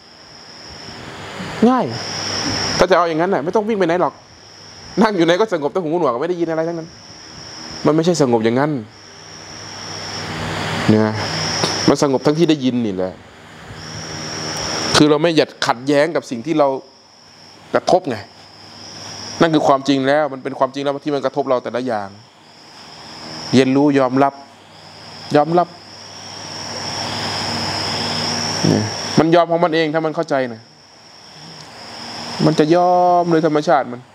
ง่ายถ้าจะเอาอย่างนั้นน่ะไม่ต้องวิ่งไปไหนหรอกนั่งอยู่ไหนก็สงบแต่หูหนวกไม่ได้ยินอะไรทั้งนั้นมันไม่ใช่สงบอย่างนั้นเนี่ยมันสงบทั้งที่ได้ยินนี่แหละคือเราไม่หยัดขัดแย้งกับสิ่งที่เรากระทบไงนั่นคือความจริงแล้วมันเป็นความจริงแล้วที่มันกระทบเราแต่ละอย่างเรียนรู้ยอมรับเนี่ยมันยอมของมันเองถ้ามันเข้าใจนะมันจะยอมโดยธรรมชาติมัน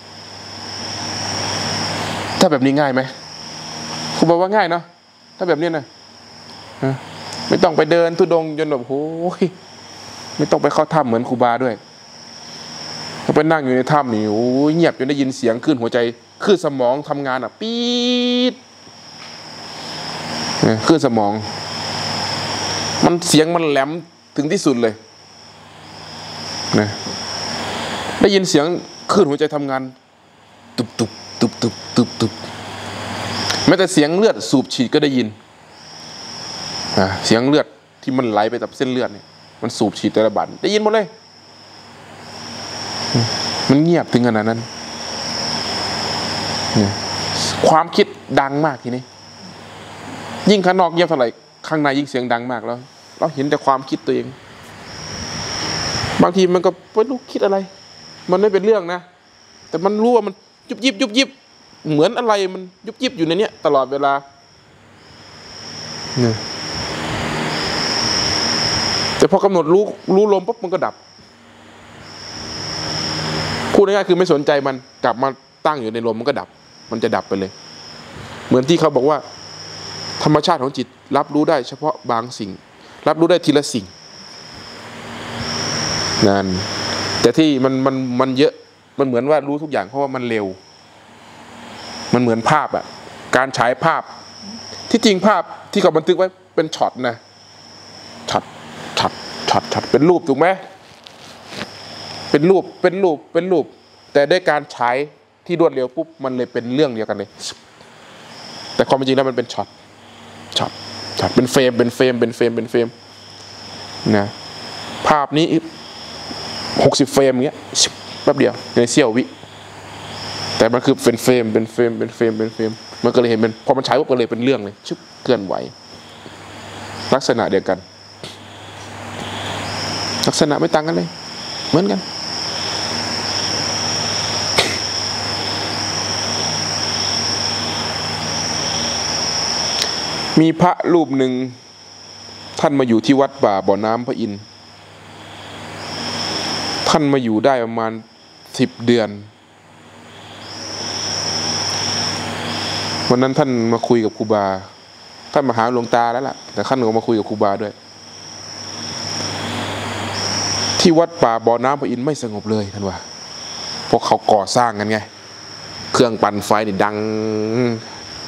ถ้าแบบนี้ง่ายไหมครูบอกว่าง่ายเนาะถ้าแบบนี้นะไม่ต้องไปเดินทุดงจนแบบโอ้ยไม่ต้องไปเข้าถ้ำเหมือนครูบาด้วยถ้าไปนั่งอยู่ในถ้ำนี่โอ้ยเงียบจนได้ยินเสียงคลื่นหัวใจคลื่นสมองทำงานปี๊ดคลื่นสมองมันเสียงมันแหลมถึงที่สุดเลยนะได้ยินเสียงคลื่นหัวใจทำงานตุบแม้แต่เสียงเลือดสูบฉีดก็ได้ยินเสียงเลือดที่มันไหลไปกับเส้นเลือดเนี่ยมันสูบฉีดแต่ละบัดได้ยินหมดเลยมันเงียบถึงขนาดนั้นความคิดดังมากทีนี้ยิ่งข้างนอกเงียบเท่าไหร่ข้างในยิ่งเสียงดังมากแล้วเราเห็นแต่ความคิดตัวเองบางทีมันก็ไม่รู้คิดอะไรมันไม่เป็นเรื่องนะแต่มันรู้ว่ามันยุบยิบเหมือนอะไรมันยุบยิบอยู่ในเนี้ยตลอดเวลาเนี่ยแต่พอกำหนดรู้ลมปุ๊บมันก็ดับพูดง่ายๆคือไม่สนใจมันกลับมาตั้งอยู่ในลมมันก็ดับมันจะดับไปเลยเหมือนที่เขาบอกว่าธรรมชาติของจิตรับรู้ได้เฉพาะบางสิ่งรับรู้ได้ทีละสิ่งนั่นแต่ที่มันเยอะมันเหมือนว่ารู้ทุกอย่างเพราะว่ามันเร็วมันเหมือนภาพอะการฉายภาพที่จริงภาพที่เขาบันทึกไว้เป็นช็อตนะช็อตเป็นรูปถูกไหมเป็นรูปแต่ด้วยการฉายที่รวดเร็วปุ๊บมันเลยเป็นเรื่องเดียวกันเลยแต่ความจริงแล้วมันเป็นช็อตเป็นเฟรมนะภาพนี้60 เฟรมอย่างเงี้ยแป๊บเดียวในเสี้ยววิแต่มันคือเป็นเฟรมมันก็เลยเห็นเป็นพอมันฉายปุ๊บก็เลยเป็นเรื่องเลยชึบเคลื่อนไหวลักษณะเดียวกันลักษณะไม่ต่างกันเลยเหมือนกันมีพระรูปหนึ่งท่านมาอยู่ที่วัดป่าบ่อน้ำพระอินทร์ท่านมาอยู่ได้ประมาณ10 เดือนวันนั้นท่านมาคุยกับครูบาท่านมาหาหลวงตาแล้วล่ะแต่ท่านก็มาคุยกับครูบาด้วยที่วัดป่าบ่อน้ำพระอินทร์ไม่สงบเลยท่านว่าพวกเขาก่อสร้างกันไงเครื่องปั่นไฟนี่ดัง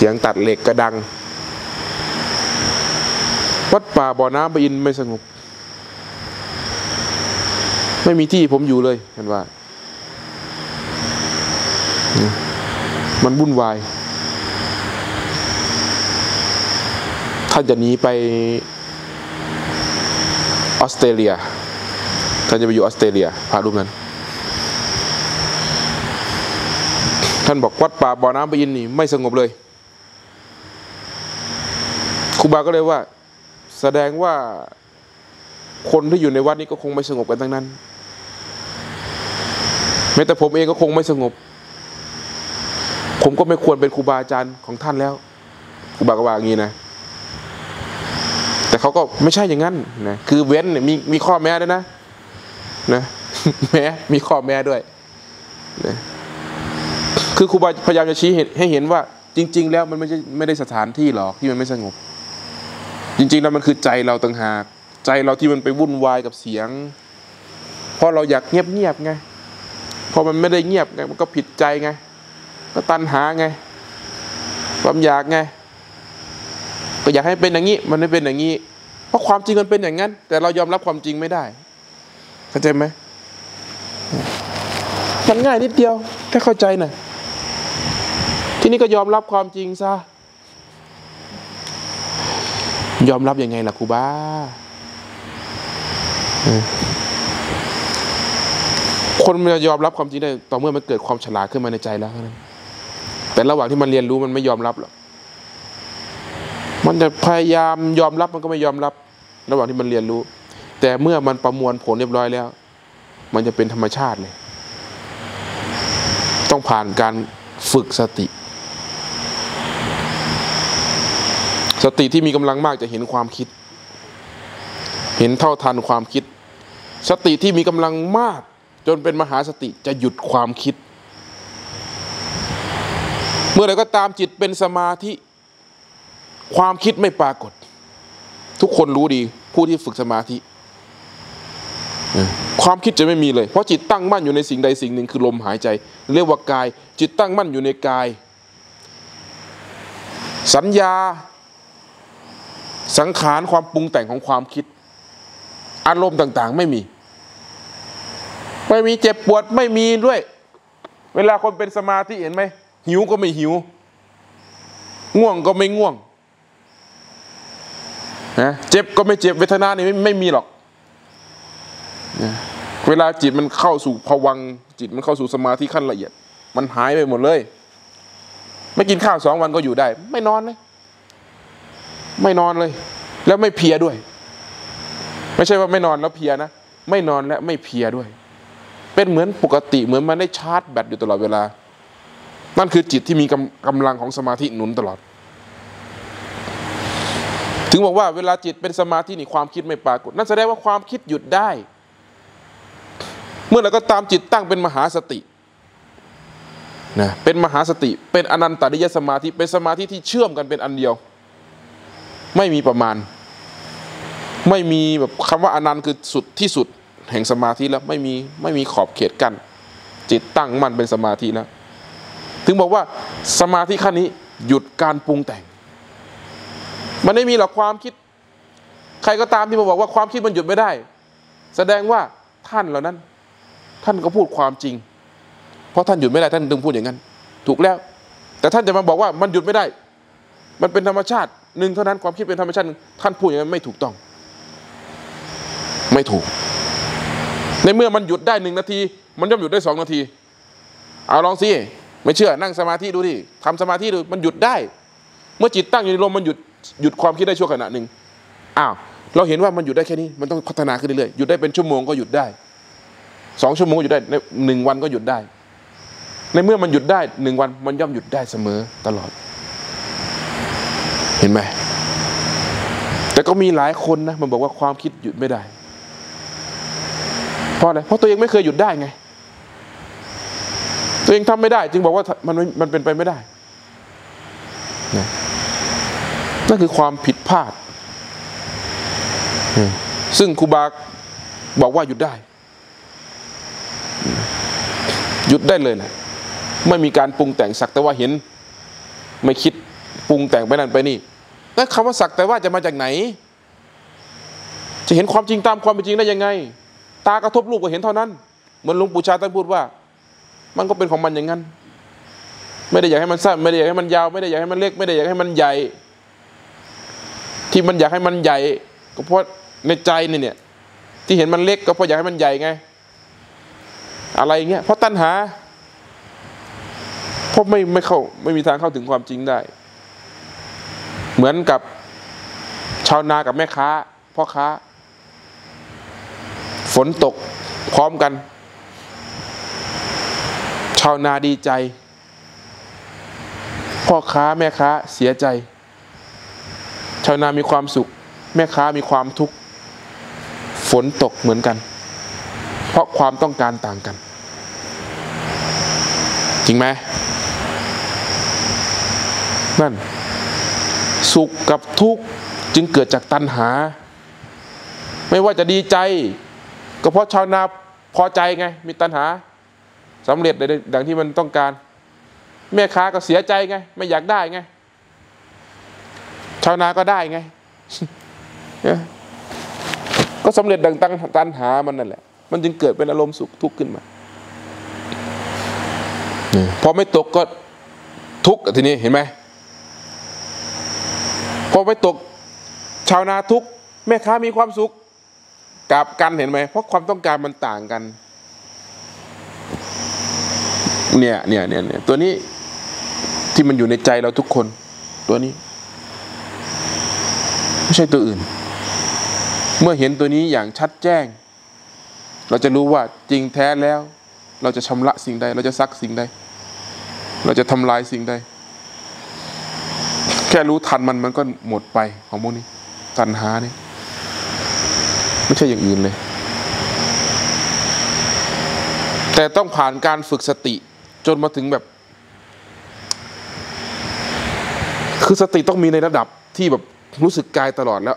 สียงตัดเหล็กกระดังวัดป่าบ่อน้ำปะอินไม่สงบไม่มีที่ผมอยู่เลยเห็นว่ามันวุ่นวายท่านจะหนีไปออสเตรเลียท่านจะไปอยู่ออสเตรเลียพระรูปนั้นท่านบอกวัดป่าบ่อน้ำปะอินนี่ไม่สงบเลยครูบาก็เลยว่าแสดงว่าคนที่อยู่ในวัดนี้ก็คงไม่สงบกันทั้งนั้นแม้แต่ผมเองก็คงไม่สงบผมก็ไม่ควรเป็นครูบาอาจารย์ของท่านแล้วครูบาก็ว่าอย่างนี้นะแต่เขาก็ไม่ใช่อย่างนั้นนะคือเว้นเนี่ยมีข้อแม้ด้วยนะแม้มีข้อแม้ด้วยนะคือครูบาพยายามจะชี้ให้เห็นว่าจริงๆแล้วมันไม่ได้สถานที่หรอกที่มันไม่สงบจริงๆแล้วมันคือใจเราต่างหากใจเราที่มันไปวุ่นวายกับเสียงเพราะเราอยากเงียบไงพอมันไม่ได้เงียบไงมันก็ผิดใจไงก็ตัณหาไงความอยากไงก็อยากให้เป็นอย่างนี้มันไม่เป็นอย่างนี้เพราะความจริงมันเป็นอย่างนั้นแต่เรายอมรับความจริงไม่ได้เข้าใจไหมมันง่ายนิดเดียวแค่เข้าใจหน่อยทีนี้ก็ยอมรับความจริงซะยอมรับยังไงล่ะครูบาคนมันจะยอมรับความจริงได้ต่อเมื่อมันเกิดความฉลาดขึ้นมาในใจแล้วนั้นแต่ระหว่างที่มันเรียนรู้มันไม่ยอมรับหรอกมันจะพยายามยอมรับมันก็ไม่ยอมรับระหว่างที่มันเรียนรู้แต่เมื่อมันประมวลผลเรียบร้อยแล้วมันจะเป็นธรรมชาติเลยต้องผ่านการฝึกสติที่มีกำลังมากจะเห็นความคิดเห็นเท่าทันความคิดสติที่มีกำลังมากจนเป็นมหาสติจะหยุดความคิดเมื่อใดก็ตามจิตเป็นสมาธิความคิดไม่ปรากฏทุกคนรู้ดีผู้ที่ฝึกสมาธิความคิดจะไม่มีเลยเพราะจิตตั้งมั่นอยู่ในสิ่งใดสิ่งหนึ่งคือลมหายใจเรียกว่ากายจิตตั้งมั่นอยู่ในกายสัญญาสังขารความปรุงแต่งของความคิดอารมณ์ต่างๆไม่มีเจ็บปวดไม่มีด้วยเวลาคนเป็นสมาธิเห็นไหมหิวก็ไม่หิวง่วงก็ไม่ง่วงนะเจ็บก็ไม่เจ็บเวทนานี่ไม่มีหรอกนะเวลาจิตมันเข้าสู่ภวังค์จิตมันเข้าสู่สมาธิขั้นละเอียดมันหายไปหมดเลยไม่กินข้าว2 วันก็อยู่ได้ไม่นอนเลยแล้วไม่เพลียด้วยไม่ใช่ว่าไม่นอนแล้วเพลียนะไม่นอนและไม่เพลียด้วยเป็นเหมือนปกติเหมือนมันได้ชาร์จแบตอยู่ตลอดเวลานั่นคือจิตที่มีกำลังของสมาธิหนุนตลอดถึงบอกว่าเวลาจิตเป็นสมาธินี่ความคิดไม่ปรากฏนั่นแสดงว่าความคิดหยุดได้เมื่อเราก็ตามจิตตั้งเป็นมหาสตินะเป็นมหาสติเป็นอนันตริยสมาธิเป็นสมาธิที่เชื่อมกันเป็นอันเดียวไม่มีประมาณไม่มีแบบคำว่าอนันต์คือสุดที่สุดแห่งสมาธิแล้วไม่มีขอบเขตกั้นจิตตั้งมั่นเป็นสมาธิแล้วถึงบอกว่าสมาธิขั้นนี้หยุดการปรุงแต่งมันไม่มีหรอกความคิดใครก็ตามที่มาบอกว่าความคิดมันหยุดไม่ได้แสดงว่าท่านเหล่านั้นท่านก็พูดความจริงเพราะท่านหยุดไม่ได้ท่านถึงพูดอย่างนั้นถูกแล้วแต่ท่านจะมาบอกว่ามันหยุดไม่ได้มันเป็นธรรมชาติหนึ่งเท่านั้นความคิดเป็นธรรมชาติท่านพูดอย่างนั้นไม่ถูกต้องไม่ถูกในเมื่อมันหยุดได้1 นาทีมันย่อมหยุดได้2 นาทีเอาลองสิไม่เชื่อนั่งสมาธิดูดิทำสมาธิดูมันหยุดได้เมื่อจิตตั้งอยู่ในลมมันหยุดความคิดได้ชั่วขณะหนึ่งอ้าวเราเห็นว่ามันหยุดได้แค่นี้มันต้องพัฒนาขึ้นเรื่อยๆหยุดได้เป็นชั่วโมงก็หยุดได้2 ชั่วโมงก็หยุดได้ใน1 วันก็หยุดได้ในเมื่อมันหยุดได้1 วันมันย่อมหยุดได้เสมอตลอดเห็นไหมแต่ก็มีหลายคนนะมันบอกว่าความคิดหยุดไม่ได้เพราะอะไรเพราะตัวเองไม่เคยหยุดได้ไงตัวเองทำไม่ได้จึงบอกว่ามันเป็นไปไม่ได้นะนั่นคือความผิดพลาดซึ่งครูบาบอกว่าหยุดได้หยุดได้เลยแหละไม่มีการปรุงแต่งสักแต่ว่าเห็นไม่คิดปรุงแต่งไปนั่นไปนี่นั่นคำว่าสักแต่ว่าจะมาจากไหนจะเห็นความจริงตามความเป็นจริงได้ยังไงตากระทบรูปก็เห็นเท่านั้นเหมือนหลวงปู่ชาท่านพูดว่ามันก็เป็นของมันอย่างนั้นไม่ได้อยากให้มันสั้นไม่ได้อยากให้มันยาวไม่ได้อยากให้มันเล็กไม่ได้อยากให้มันใหญ่ที่มันอยากให้มันใหญ่ก็เพราะในใจเนี่ยที่เห็นมันเล็กก็เพราะอยากให้มันใหญ่ไงอะไรเงี้ยเพราะตัณหาเพราะไม่มีทางเข้าถึงความจริงได้เหมือนกับชาวนากับแม่ค้าพ่อค้าฝนตกพร้อมกันชาวนาดีใจพ่อค้าแม่ค้าเสียใจชาวนามีความสุขแม่ค้ามีความทุกข์ฝนตกเหมือนกันเพราะความต้องการต่างกันจริงไหมนั่นสุขกับทุกข์จึงเกิดจากตัณหาไม่ว่าจะดีใจก็เพราะชาวนาพอใจไงมีตัณหาสำเร็จดังที่มันต้องการแม่ค้าก็เสียใจไงไม่อยากได้ไงชาวนาก็ได้ไง ก็สำเร็จดังตัณหามันนั่นแหละมันจึงเกิดเป็นอารมณ์สุขทุกข์ขึ้นมาพอไม่ตกก็ทุกข์ทีนี้เห็นไหมพอไม่ตกชาวนาทุกข์แม่ค้ามีความสุขกลับกันเห็นไหมเพราะความต้องการมันต่างกันเนี่ยตัวนี้ที่มันอยู่ในใจเราทุกคนตัวนี้ไม่ใช่ตัวอื่นเมื่อเห็นตัวนี้อย่างชัดแจ้งเราจะรู้ว่าจริงแท้แล้วเราจะชำระสิ่งใดเราจะซักสิ่งใดเราจะทำลายสิ่งใดแค่รู้ทันมันก็หมดไปของพวกนี้ตัณหานี่ไม่ใช่อย่างอื่นเลยแต่ต้องผ่านการฝึกสติจนมาถึงแบบคือสติต้องมีในระดับที่แบบรู้สึกกายตลอดแล้ว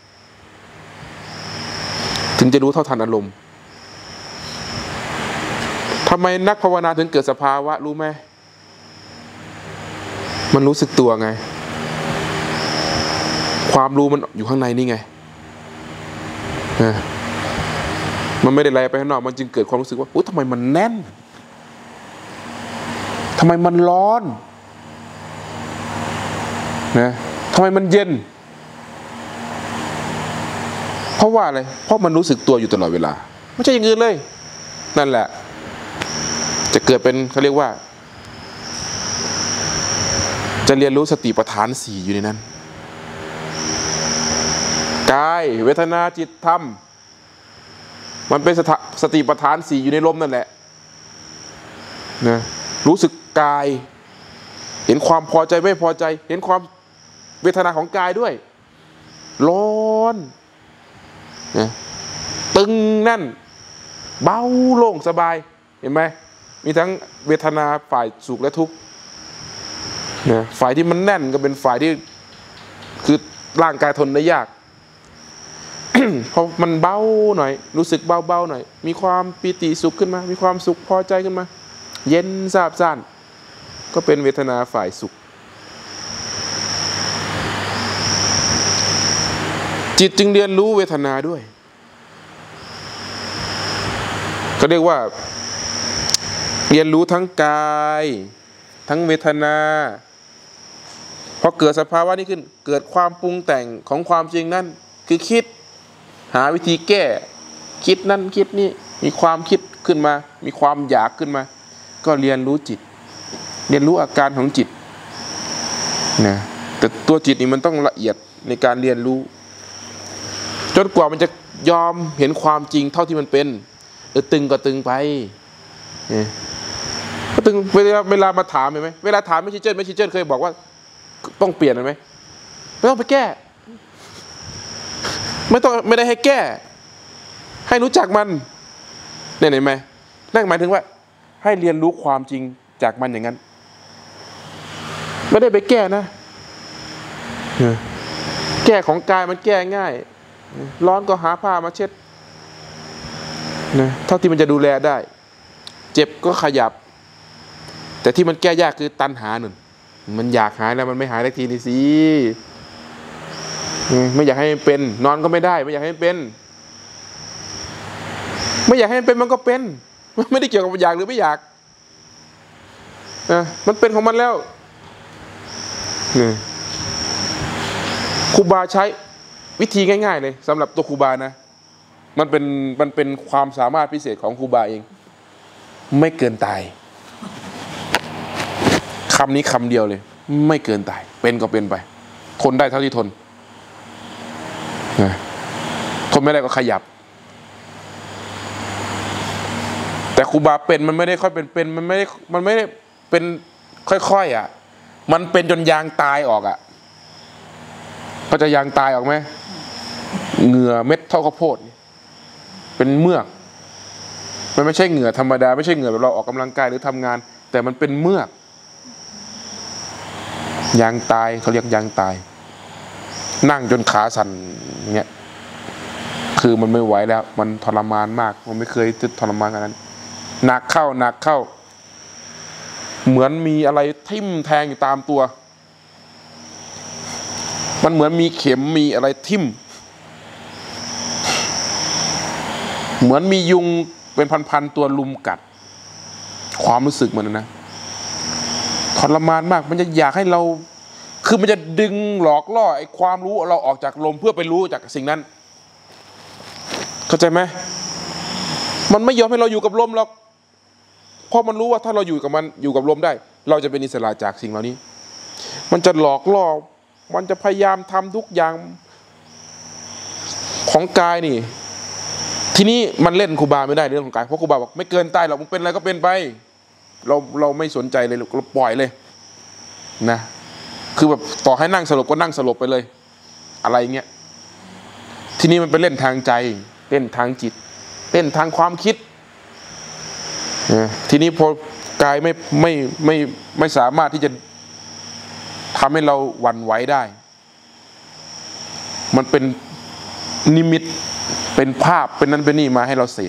ถึงจะรู้เท่าทันอารมณ์ทำไมนักภาวนาถึงเกิดสภาวะรู้ไหมมันรู้สึกตัวไงความรู้มันอยู่ข้างในนี่ไงมันไม่ได้ไหลไปข้างนอกมันจึงเกิดความรู้สึกว่าอุ๊ยทำไมมันแน่นทำไมมันร้อนนะทำไมมันเย็นเพราะว่าอะไรเพราะมันรู้สึกตัวอยู่ตลอดเวลาไม่ใช่อย่างอื่นเลยนั่นแหละจะเกิดเป็นเขาเรียกว่าจะเรียนรู้สติปัฏฐาน4อยู่ในนั้นกายเวทนาจิตธรรมมันเป็นสติปัฏฐาน4อยู่ในลมนั่นแหละนะรู้สึกกายเห็นความพอใจไม่พอใจเห็นความเวทนาของกายด้วยร้อนนะตึงแน่นเบาโล่งสบายเห็นไหมมีทั้งเวทนาฝ่ายสุขและทุกข์นะฝ่ายที่มันแน่นก็เป็นฝ่ายที่คือร่างกายทนได้ยาก พอมันเบาหน่อยรู้สึกเบาๆหน่อยมีความปีติสุขขึ้นมามีความสุขพอใจขึ้นมาเย็นซาบซ่านก็เป็นเวทนาฝ่ายสุขจิตจึงเรียนรู้เวทนาด้วยเขาเรียกว่าเรียนรู้ทั้งกายทั้งเวทนาพอเกิดสภาวะนี้ขึ้นเกิดความปรุงแต่งของความจริงนั่นคือคิดหาวิธีแก้คิดนั่นคิดนี่มีความคิดขึ้นมามีความอยากขึ้นมาก็เรียนรู้จิตเรียนรู้อาการของจิตนะแต่ตัวจิตนี่มันต้องละเอียดในการเรียนรู้จนกว่ามันจะยอมเห็นความจริงเท่าที่มันเป็นตึงก็ตึงไปก็ตึงเวลามาถามเห็นไหมเวลาถามไม่ชี้เจิ้นเคยบอกว่าต้องเปลี่ยนไหมไม่ต้องไปแก้ไม่ได้ให้แก้ให้รู้จักมันเนี่ยเห็นไหมนั่นหมายถึงว่าให้เรียนรู้ความจริงจากมันอย่างนั้นไม่ได้ไปแก้นะแก้ของกายมันแก้ง่ายร้อนก็หาผ้ามาเช็ดนะเท่าที่มันจะดูแลได้เจ็บก็ขยับแต่ที่มันแก้ยากคือตัณหาหนึ่งมันอยากหายแล้วมันไม่หายสักทีนี่สิไม่อยากให้มันเป็นนอนก็ไม่ได้ไม่อยากให้มันเป็นไม่อยากให้มันเป็นมันก็เป็นไม่ได้เกี่ยวกับอยากหรือไม่อยากมันเป็นของมันแล้วครูบาใช้วิธีง่ายๆเลยสำหรับตัวครูบานะมันเป็นความสามารถพิเศษของครูบาเองไม่เกินตายคำนี้คำเดียวเลยไม่เกินตายเป็นก็เป็นไปทนได้เท่าที่ทนทนไม่ได้ก็ขยับแต่ครูบาเป็นมันไม่ได้ค่อยเป็นมันไม่ได้เป็นค่อยๆมันเป็นจนยางตายออกก็จะยางตายออกไหมเหงื่อเม็ดเท่าข้าวโพดเป็นเมือกมันไม่ใช่เหงื่อธรรมดาไม่ใช่เหงื่อแบบเราออกกำลังกายหรือทำงานแต่มันเป็นเมือกยางตายเขาเรียกยางตายนั่งจนขาสั่นเงี้ยคือมันไม่ไหวแล้วมันทรมานมากมันไม่เคยทรมานขนาดนั้นหนักเข้าเหมือนมีอะไรทิ่มแทงอยู่ตามตัวมันเหมือนมีเข็มมีอะไรทิ่มเหมือนมียุงเป็นพันๆตัวลุมกัดความรู้สึกมันนะทรมานมากมันจะอยากให้เราคือมันจะดึงหลอกล่อไอ้ความรู้เราออกจากลมเพื่อไปรู้จากสิ่งนั้นเข้าใจไหมมันไม่ยอมให้เราอยู่กับลมหรอกเพราะมันรู้ว่าถ้าเราอยู่กับมันอยู่กับลมได้เราจะเป็นอิสระจากสิ่งเหล่านี้มันจะหลอกล่อมันจะพยายามทำทุกอย่างของกายนี่ทีนี้มันเล่นครูบาไม่ได้เรื่องของกายเพราะครูบาบอกไม่เกินตายหรอกมึงเป็นอะไรก็เป็นไปเราไม่สนใจเลยเราปล่อยเลยนะคือแบบต่อให้นั่งสลบก็นั่งสลบไปเลยอะไรเงี้ยทีนี้มันไปเล่นทางใจเล่นทางจิตเล่นทางความคิดทีนี้พอกายไม่สามารถที่จะทำให้เราหวั่นไหวได้มันเป็นนิมิตเป็นภาพเป็นนั้นเป็นนี่มาให้เราเสพ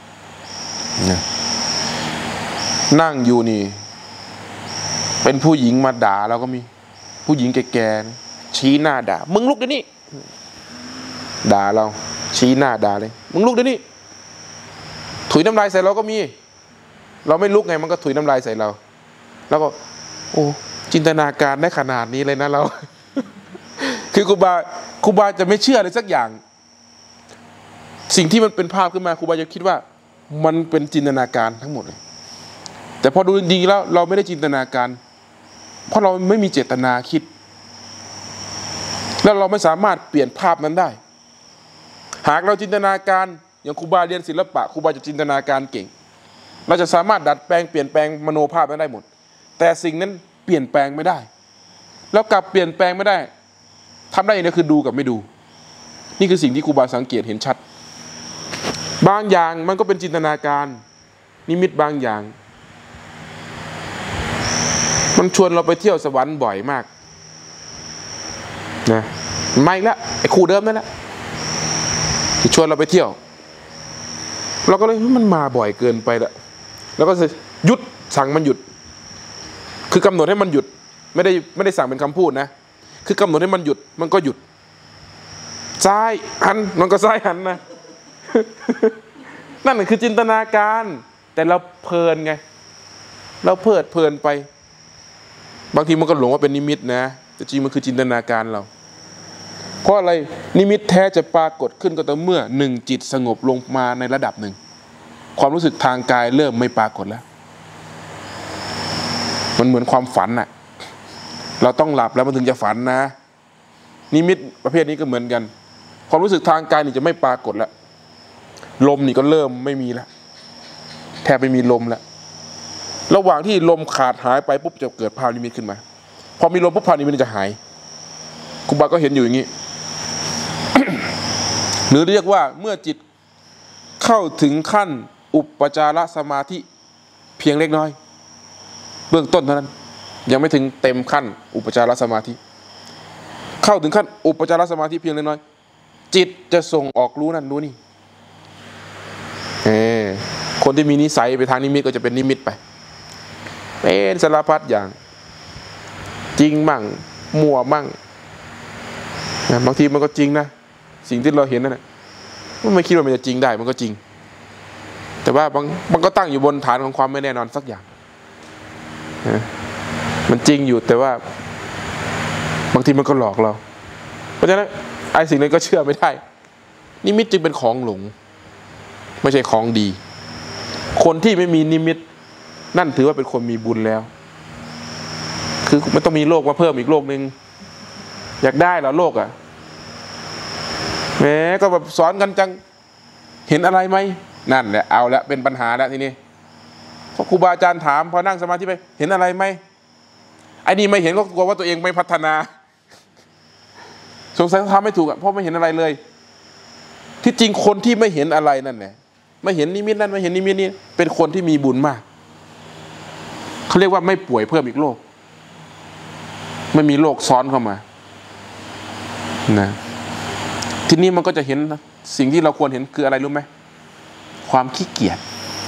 นั่งอยู่นี่เป็นผู้หญิงมาด่าเราก็มีผู้หญิงแก่ๆชี้หน้าด่ามึงลุกเดี๋ยวนี้ด่าเราชี้หน้าด่าเลยมึงลุกเดี๋ยวนี้ถุยน้ำลายใส่เราก็มีเราไม่ลุกไงมันก็ถุยน้ำลายใส่เราแล้วก็โอ้จินตนาการได้ขนาดนี้เลยนะเรา คือครูบาจะไม่เชื่ออะไรสักอย่างสิ่งที่มันเป็นภาพขึ้นมาครูบาจะคิดว่ามันเป็นจินตนาการทั้งหมดเลยแต่พอดูจริงๆแล้วเราไม่ได้จินตนาการเพราะเราไม่มีเจตนาคิดแล้วเราไม่สามารถเปลี่ยนภาพนั้นได้หากเราจินตนาการอย่างครูบาเรียนศิลปะครูบาจะจินตนาการเก่งเราจะสามารถดัดแปลงเปลี่ยนแปลงมโนภาพนั้นได้หมดแต่สิ่งนั้นเปลี่ยนแปลงไม่ได้แล้วกลับเปลี่ยนแปลงไม่ได้ทำได้อย่างเดียวคือดูกับไม่ดูนี่คือสิ่งที่ครูบาสังเกตเห็นชัดบางอย่างมันก็เป็นจินตนาการนิมิตบางอย่างมันชวนเราไปเที่ยวสวรรค์บ่อยมากนะไม่ละไอ้ครูเดิมนั่นแหละที่ชวนเราไปเที่ยวเราก็เลยมันมาบ่อยเกินไปละแล้วก็หยุดสั่งมันหยุดคือกำหนดให้มันหยุดไม่ได้สั่งเป็นคำพูดนะคือกำหนดให้มันหยุดมันก็หยุดซ้ายหันมันก็ซ้ายหันนะ นั่นคือจินตนาการแต่เราเพลินไงเราเพลินไปบางทีมันก็หลงว่าเป็นนิมิตนะแต่จริงมันคือจินตนาการเราเพราะอะไรนิมิตแท้จะปรากฏขึ้นก็ต่อเมื่อหนึ่งจิตสงบลงมาในระดับหนึ่งความรู้สึกทางกายเริ่มไม่ปรากฏแล้วมันเหมือนความฝันน่ะเราต้องหลับแล้วมันถึงจะฝันนะนิมิตประเภทนี้ก็เหมือนกันความรู้สึกทางกายนี่จะไม่ปรากฏแล้วลมนี่ก็เริ่มไม่มีแล้วแทบไม่มีลมแล้วระหว่างที่ลมขาดหายไปปุ๊บจะเกิดภาพนิมิตขึ้นมาพอมีลมปุ๊บภาพนิมิตจะหายครูบาก็เห็นอยู่อย่างนี้ หรือเรียกว่าเมื่อจิตเข้าถึงขั้นอุปจารสมาธิเพียงเล็กน้อยเบื้องต้นเท่านั้นยังไม่ถึงเต็มขั้นอุปจารสมาธิเข้าถึงขั้นอุปจารสมาธิเพียงเล็กน้อยจิตจะส่งออกรู้นั่นรู้นี่คนที่มีนิสัยไปทางนิมิตก็จะเป็นนิมิตไปเป็นสารพัดอย่างจริงมั่งมั่วมั่งนะบางทีมันก็จริงนะสิ่งที่เราเห็นนั่นแหละไม่คิดว่ามันจะจริงได้มันก็จริงแต่ว่ามันก็ตั้งอยู่บนฐานของความไม่แน่นอนสักอย่างนะมันจริงอยู่แต่ว่าบางทีมันก็หลอกเราเพราะฉะนั้นไอ้สิ่งนั้นก็เชื่อไม่ได้นิมิตจึงเป็นของหลงไม่ใช่ของดีคนที่ไม่มีนิมิตนั่นถือว่าเป็นคนมีบุญแล้วคือไม่ต้องมีโลกมาเพิ่มอีกโลกนึงอยากได้เหรอโลกอ่ะแหมก็แบบสอนกันจังเห็นอะไรไหมนั่นแหละเอาละเป็นปัญหาแล้วทีนี้พอครูบาอาจารย์ถามพอนั่งสมาธิไปเห็นอะไรไหมไอ้นี่ไม่เห็นก็กลัวว่าตัวเองไม่พัฒนาสงสัยทำไม่ถูกอ่ะเพราะไม่เห็นอะไรเลยที่จริงคนที่ไม่เห็นอะไรนั่นแหละไม่เห็นนิมิตนั่นไม่เห็นนิมิตนี้เป็นคนที่มีบุญมากเขาเรียกว่าไม่ป่วยเพิ่มอีกโรคไม่มีโรคซ้อนเข้ามานะทีนี้มันก็จะเห็นสิ่งที่เราควรเห็นคืออะไรรู้ไหมความขี้เกียจ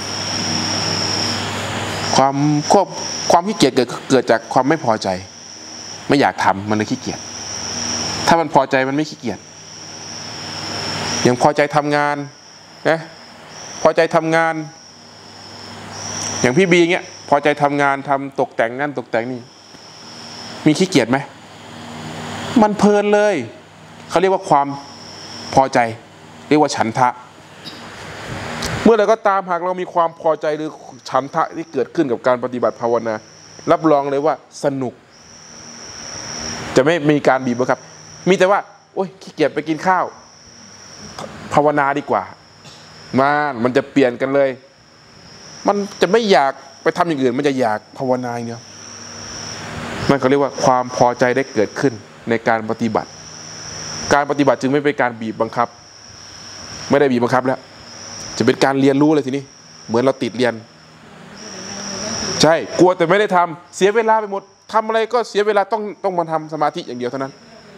ความขี้เกียจเกิดจากความไม่พอใจไม่อยากทำมันเลยขี้เกียจถ้ามันพอใจมันไม่ขี้เกียจอย่างพอใจทำงานนะพอใจทำงานอย่างพี่บีเงี้ยพอใจทำงานทำตกแต่งนั่นตกแต่งนี่มีขี้เกียจไหมมันเพลินเลยเขาเรียกว่าความพอใจเรียกว่าฉันทะเมื่อไรก็ตามหากเรามีความพอใจหรือฉันทะที่เกิดขึ้นกับการปฏิบัติภาวนารับรองเลยว่าสนุกจะไม่มีการบีบบังคับมีแต่ว่าโอ๊ยขี้เกียจไปกินข้าวภาวนาดีกว่ามันจะเปลี่ยนกันเลยมันจะไม่อยากไปทำอย่างอื่นมันจะอยากภาวนาอย่างเดียวนั่นเขาเรียกว่าความพอใจได้เกิดขึ้นในการปฏิบัติการปฏิบัติจึงไม่เป็นการบีบบังคับไม่ได้บีบบังคับแล้วจะเป็นการเรียนรู้เลยทีนี้เหมือนเราติดเรียนใช่กลัวแต่ไม่ได้ทำเสียเวลาไปหมดทำอะไรก็เสียเวลาต้องมาทำสมาธิอย่างเดียวเท่านั้น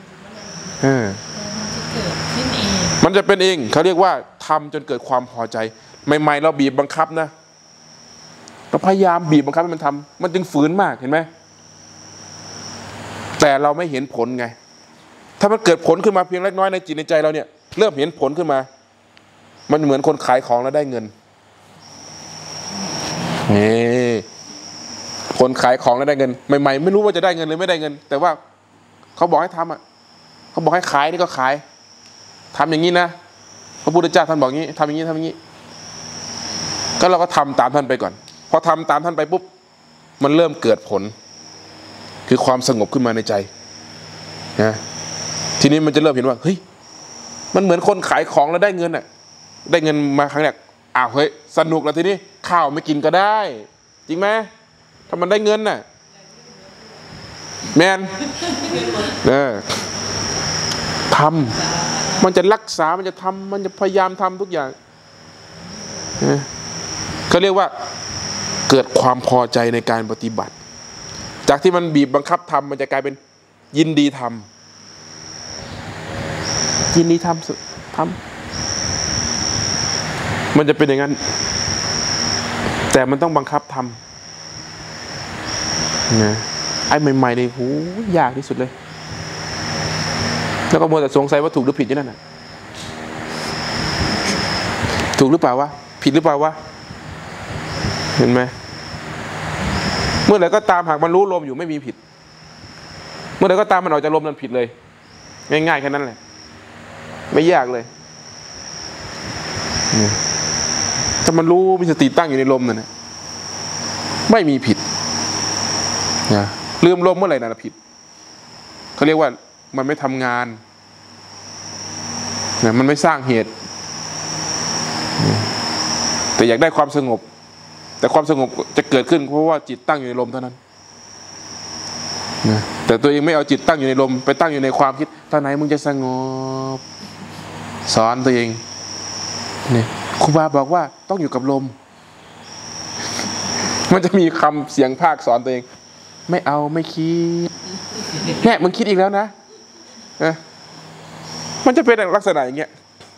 มันจะเป็นเองเขาเรียกว่าทำจนเกิดความพอใจใหม่ๆเราบีบบังคับนะเราพยายามบีบบังคับให้มันทำมันจึงฝืนมากเห็นไหมแต่เราไม่เห็นผลไงถ้ามันเกิดผลขึ้นมาเพียงเล็กน้อยในจิตในใจเราเนี่ยเริ่มเห็นผลขึ้นมามันเหมือนคนขายของแล้วได้เงินคนขายของแล้วได้เงินใหม่ๆไม่รู้ว่าจะได้เงินหรือไม่ได้เงินแต่ว่าเขาบอกให้ทำอ่ะเขาบอกให้ขายนี่ก็ขายทำอย่างนี้นะพระพุทธเจ้าท่านบอกงี้ทำอย่างนี้ทำอย่างนี้ก็เราก็ทำตามท่านไปก่อนพอทำตามท่านไปปุ๊บมันเริ่มเกิดผลคือความสงบขึ้นมาในใจนะทีนี้มันจะเริ่มเห็นว่าเฮ้ยมันเหมือนคนขายของแล้วได้เงินอ่ะได้เงินมาครั้งแรกเฮ้ยสนุกแล้วทีนี้ข้าวไม่กินก็ได้จริงไหมถ้ามันได้เงินน่ะแมนทำมันจะรักษามันจะทำมันจะพยายามทำทุกอย่างเขาเรียกว่าเกิดความพอใจในการปฏิบัติจากที่มันบีบบังคับทำมันจะกลายเป็นยินดีทำยินดีทำมันจะเป็นอย่างนั้นแต่มันต้องบังคับทำนะไอ้ใหม่ๆนี่โหยากที่สุดเลยแล้วก็มัวแต่สงสัยว่าถูกหรือผิดอยู่นั่นน่ะถูกหรือเปล่าวะผิดหรือเปล่าวะเห็นไหมเมื่อไหร่ก็ตามหากมันรู้ลมอยู่ไม่มีผิดเมื่อไหร่ก็ตามมันออกจากลมนั้นผิดเลยง่ายๆแค่นั้นแหละไม่ยากเลยถ้ามันรู้มีสติตั้งอยู่ในลมนั่นนะไม่มีผิดนะลืมลมเมื่อไหร่นั่นผิดเขาเรียกว่ามันไม่ทำงานนะมันไม่สร้างเหตุแต่อยากได้ความสงบแต่ความสงบจะเกิดขึ้นเพราะว่าจิตตั้งอยู่ในลมเท่านั้นนะแต่ตัวเองไม่เอาจิตตั้งอยู่ในลมไปตั้งอยู่ในความคิดตอนไหนมึงจะสงบสอนตัวเองนี่ครูบาบอกว่าต้องอยู่กับลมมันจะมีคำเสียงภาคสอนตัวเองไม่เอาไม่คิดแม่มึงคิดอีกแล้วนะมันจะเป็นลักษณะอย่างเงี้ย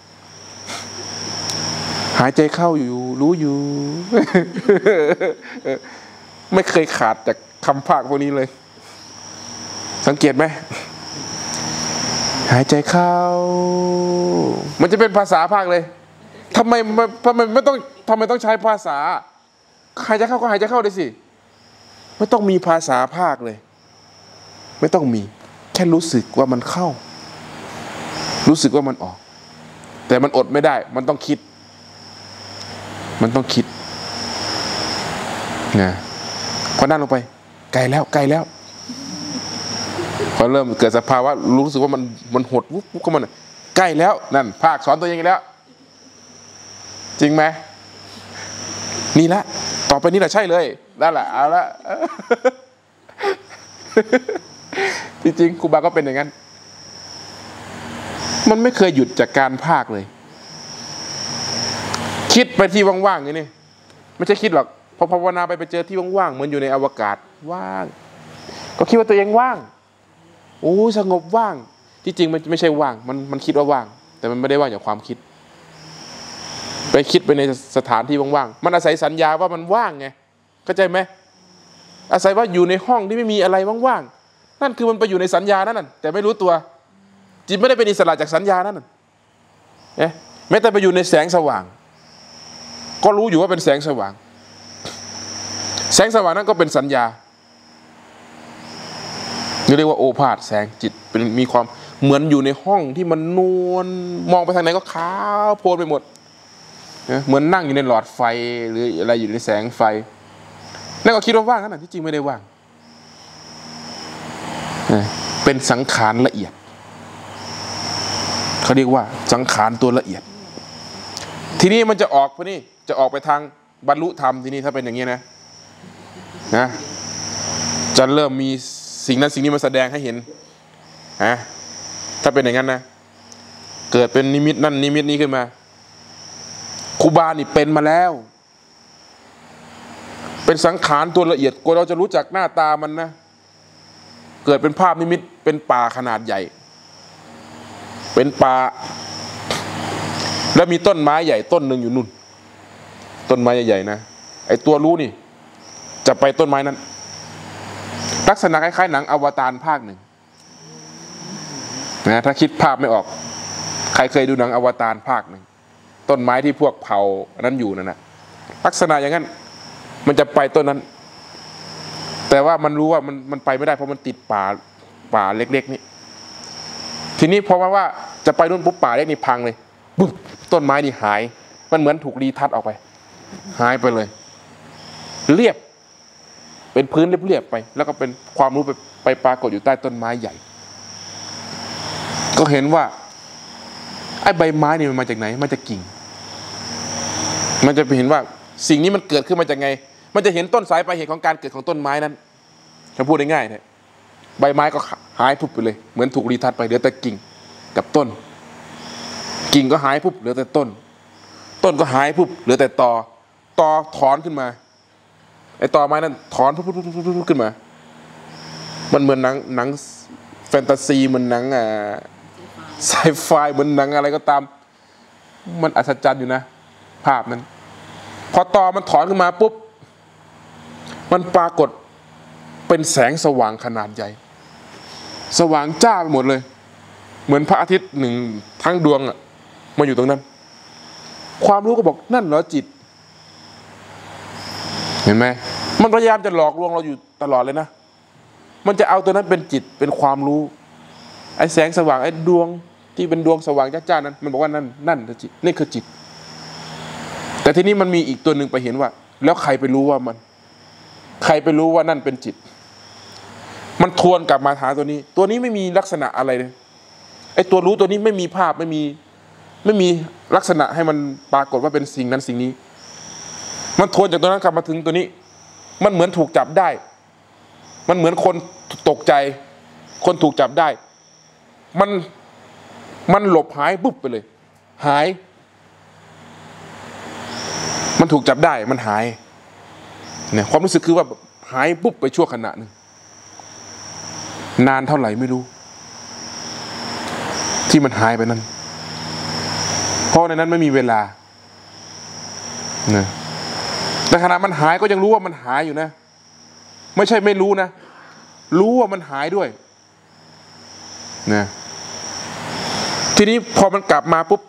หายใจเข้าอยู่รู้อยู่ไม่เคยขาดจากคำภาคพวกนี้เลยสังเกตไหมหายใจเข้ามันจะเป็นภาษาภาคเลยทำไมไม่ต้องทำไมต้องใช้ภาษาหายใจเข้าก็หายใจเข้าเลยสิไม่ต้องมีภาษาภาคเลยไม่ต้องมีแค่รู้สึกว่ามันเข้ารู้สึกว่ามันออกแต่มันอดไม่ได้มันต้องคิดนะพอนั่งลงไปไกลแล้วพอเริ่มเกิดสภาวะรู้สึกว่ามันหดวุบก็มันใกล้แล้วนั่นภาคสอนตัวเองแล้วจริงไหมนี่ละต่อไปนี่แหละใช่เลยนั่นแหละเอาละจริงๆครูบาก็เป็นอย่างนั้นมันไม่เคยหยุดจากการภาคเลยคิดไปที่ว่างๆอย่างนี้ไม่ใช่คิดหรอกพอภาวนาไปเจอที่ว่างๆเหมือนอยู่ในอวกาศว่างก็คิดว่าตัวเองว่างโอ้สงบว่างที่จริงมันไม่ใช่ว่างมันคิดว่าว่างแต่มันไม่ได้ว่างจากความคิดไปคิดไปในสถานที่ว่างๆมันอาศัยสัญญาว่ามันว่างไงเข้าใจไหมอาศัยว่าอยู่ในห้องที่ไม่มีอะไรว่างๆนั่นคือมันไปอยู่ในสัญญานั่นแต่ไม่รู้ตัวจิตไม่ได้เป็นอิสระจากสัญญานั่นแม้แต่ไปอยู่ในแสงสว่างก็รู้อยู่ว่าเป็นแสงสว่างแสงสว่างนั่นก็เป็นสัญญาเรียกว่าโอภาสแสงจิตเป็นมีความเหมือนอยู่ในห้องที่มันนวลมองไปทางไหนก็ขาวโพลนไปหมดเหมือนนั่งอยู่ในหลอดไฟหรืออะไรอยู่ในแสงไฟนั่นก็คิดว่าว่างนั่นที่จริงไม่ได้ว่างเป็นสังขารละเอียดเขาเรียกว่าสังขารตัวละเอียดทีนี้มันจะออกไปนี่จะออกไปทางบรรลุธรรมทีนี้ถ้าเป็นอย่างนี้นะจะเริ่มมีสิ่งนั้นสิ่งนี้มาแสดงให้เห็นถ้าเป็นอย่างนั้นนะเกิดเป็นนิมิตนั่นนิมิตนี้ขึ้นมาครูบานี่เป็นมาแล้วเป็นสังขารตัวละเอียดกว่าเราจะรู้จักหน้าตามันนะเกิดเป็นภาพนิมิตเป็นป่าขนาดใหญ่เป็นป่าแล้วมีต้นไม้ใหญ่ต้นหนึ่งอยู่นู่นต้นไม้ใหญ่ๆนะไอตัวรู้นี่จะไปต้นไม้นั้นลักษณะคล้ายๆหนังอวตารภาคหนึ่งนะถ้าคิดภาพไม่ออกใครเคยดูหนังอวตารภาคหนึ่งต้นไม้ที่พวกเผ่านั้นอยู่นั่นนะลักษณะอย่างนั้นมันจะไปต้นนั้นแต่ว่ามันรู้ว่ามันไปไม่ได้เพราะมันติดป่าเล็กๆนี่ทีนี้พอว่าจะไปนู่นปุ๊บป่าเล็กนี่พังเลยปุ๊บต้นไม้นี่หายมันเหมือนถูกรีทัชออกไปหายไปเลยเรียบเป็นพื้นเรียบๆไปแล้วก็เป็นความรู้ไปปรากฏอยู่ใต้ต้นไม้ใหญ่ก็เห็นว่าไอ้ใบไม้นี่มันมาจากไหนมาจากกิ่งมันจะไปเห็นว่าสิ่งนี้มันเกิดขึ้นมาจากไงมันจะเห็นต้นสายปลายเหตุของการเกิดของต้นไม้นั้นถ้าพูดง่ายๆเนี่ยใบไม้ก็หายพุบไปเลยเหมือนถูกรีทัชไปเหลือแต่กิ่งกับต้นกิ่งก็หายพุบเหลือแต่ต้นก็หายพุบเหลือแต่ตอถอนขึ้นมาไอ้ตอไม้นั้นถอนพุบขึ้นมามันเหมือนหนังแฟนตาซีเหมือนหนังไซไฟเหมือนหนังอะไรก็ตามมันอัศจรรย์อยู่นะภาพนั้นพอตอมันถอนขึ้นมาปุ๊บมันปรากฏเป็นแสงสว่างขนาดใหญ่สว่างจ้าไปหมดเลยเหมือนพระอาทิตย์หนึ่งทั้งดวงมาอยู่ตรงนั้นความรู้ก็บอกนั่นเหรอจิตเห็นไหมมันพยายามจะหลอกลวงเราอยู่ตลอดเลยนะมันจะเอาตัวนั้นเป็นจิตเป็นความรู้ไอ้แสงสว่างไอ้ดวงที่เป็นดวงสว่างจ้าๆนั้นมันบอกว่านั่นคือจิตนี่คือจิตแต่ทีนี้มันมีอีกตัวหนึ่งไปเห็นว่าแล้วใครไปรู้ว่านั่นเป็นจิตมันทวนกลับมาหาตัวนี้ไม่มีลักษณะอะไรเลยไอ้ตัวรู้ตัวนี้ไม่มีภาพไม่มีลักษณะให้มันปรากฏว่าเป็นสิ่งนั้นสิ่งนี้มันทวนจากตัวนั้นกลับมาถึงตัวนี้มันเหมือนถูกจับได้มันเหมือนคนตกใจคนถูกจับได้มันหลบหายปุ๊บไปเลยหายมันถูกจับได้มันหายเนี่ยความรู้สึกคือว่าหายปุ๊บไปชั่วขณะหนึ่งนานเท่าไหร่ไม่รู้ที่มันหายไปนั้นเพราะในนั้นไม่มีเวลาแต่ขณะมันหายก็ยังรู้ว่ามันหายอยู่นะไม่ใช่ไม่รู้นะรู้ว่ามันหายด้วยนะทีนี้พอมันกลับมาปุ๊บ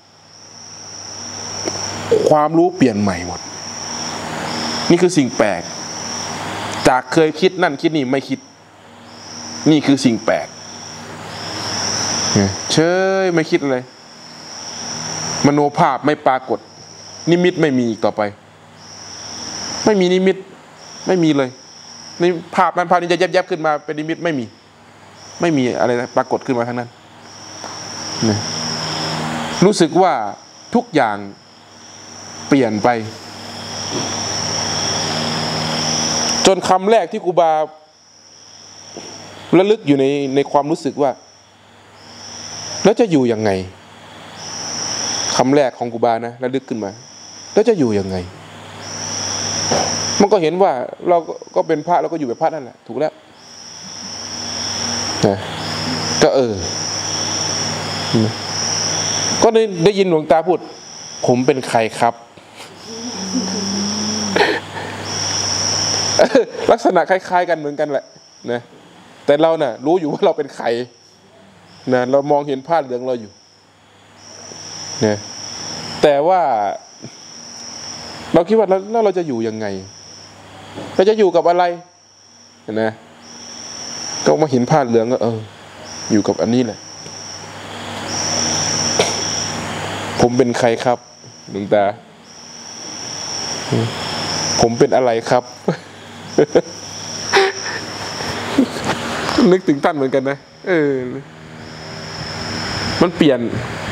ความรู้เปลี่ยนใหม่หมดนี่คือสิ่งแปลกจากเคยคิดนั่นคิดนี่ไม่คิดนี่คือสิ่งแปลกเชยไม่คิดอะไรมโนภาพไม่ปรากฏนิมิตไม่มีอีกต่อไปไม่มีนิมิตไม่มีเลยในภาพนี้จะแยบๆขึ้นมาเป็นนิมิตไม่มีอะไรปรากฏขึ้นมาทั้งนั้นนะรู้สึกว่าทุกอย่างเปลี่ยนไปจนคำแรกที่ครูบาระลึกอยู่ในความรู้สึกว่าแล้วจะอยู่ยังไงคำแรกของครูบานะระลึกขึ้นมาแล้วจะอยู่ยังไงมันก็เห็นว่าเราก็เป็นพระเราก็อยู่แบบพระนั่นแหละถูกแล้วนะก็ก็ได้ยินหลวงตาพูดผมเป็นใครครับลักษณะคล้ายๆกันเหมือนกันแหละนะแต่เราน่ะรู้อยู่ว่าเราเป็นใครนะเรามองเห็นผ้าเหลืองเราอยู่นะแต่ว่าเราคิดว่าแล้วเราจะอยู่ยังไงเราจะอยู่กับอะไรนะก็มาเห็นผ้าเหลืองก็อยู่กับอันนี้แหละผมเป็นใครครับหลวงตาผมเป็นอะไรครับนึกถึงท่านเหมือนกันนะมันเปลี่ยน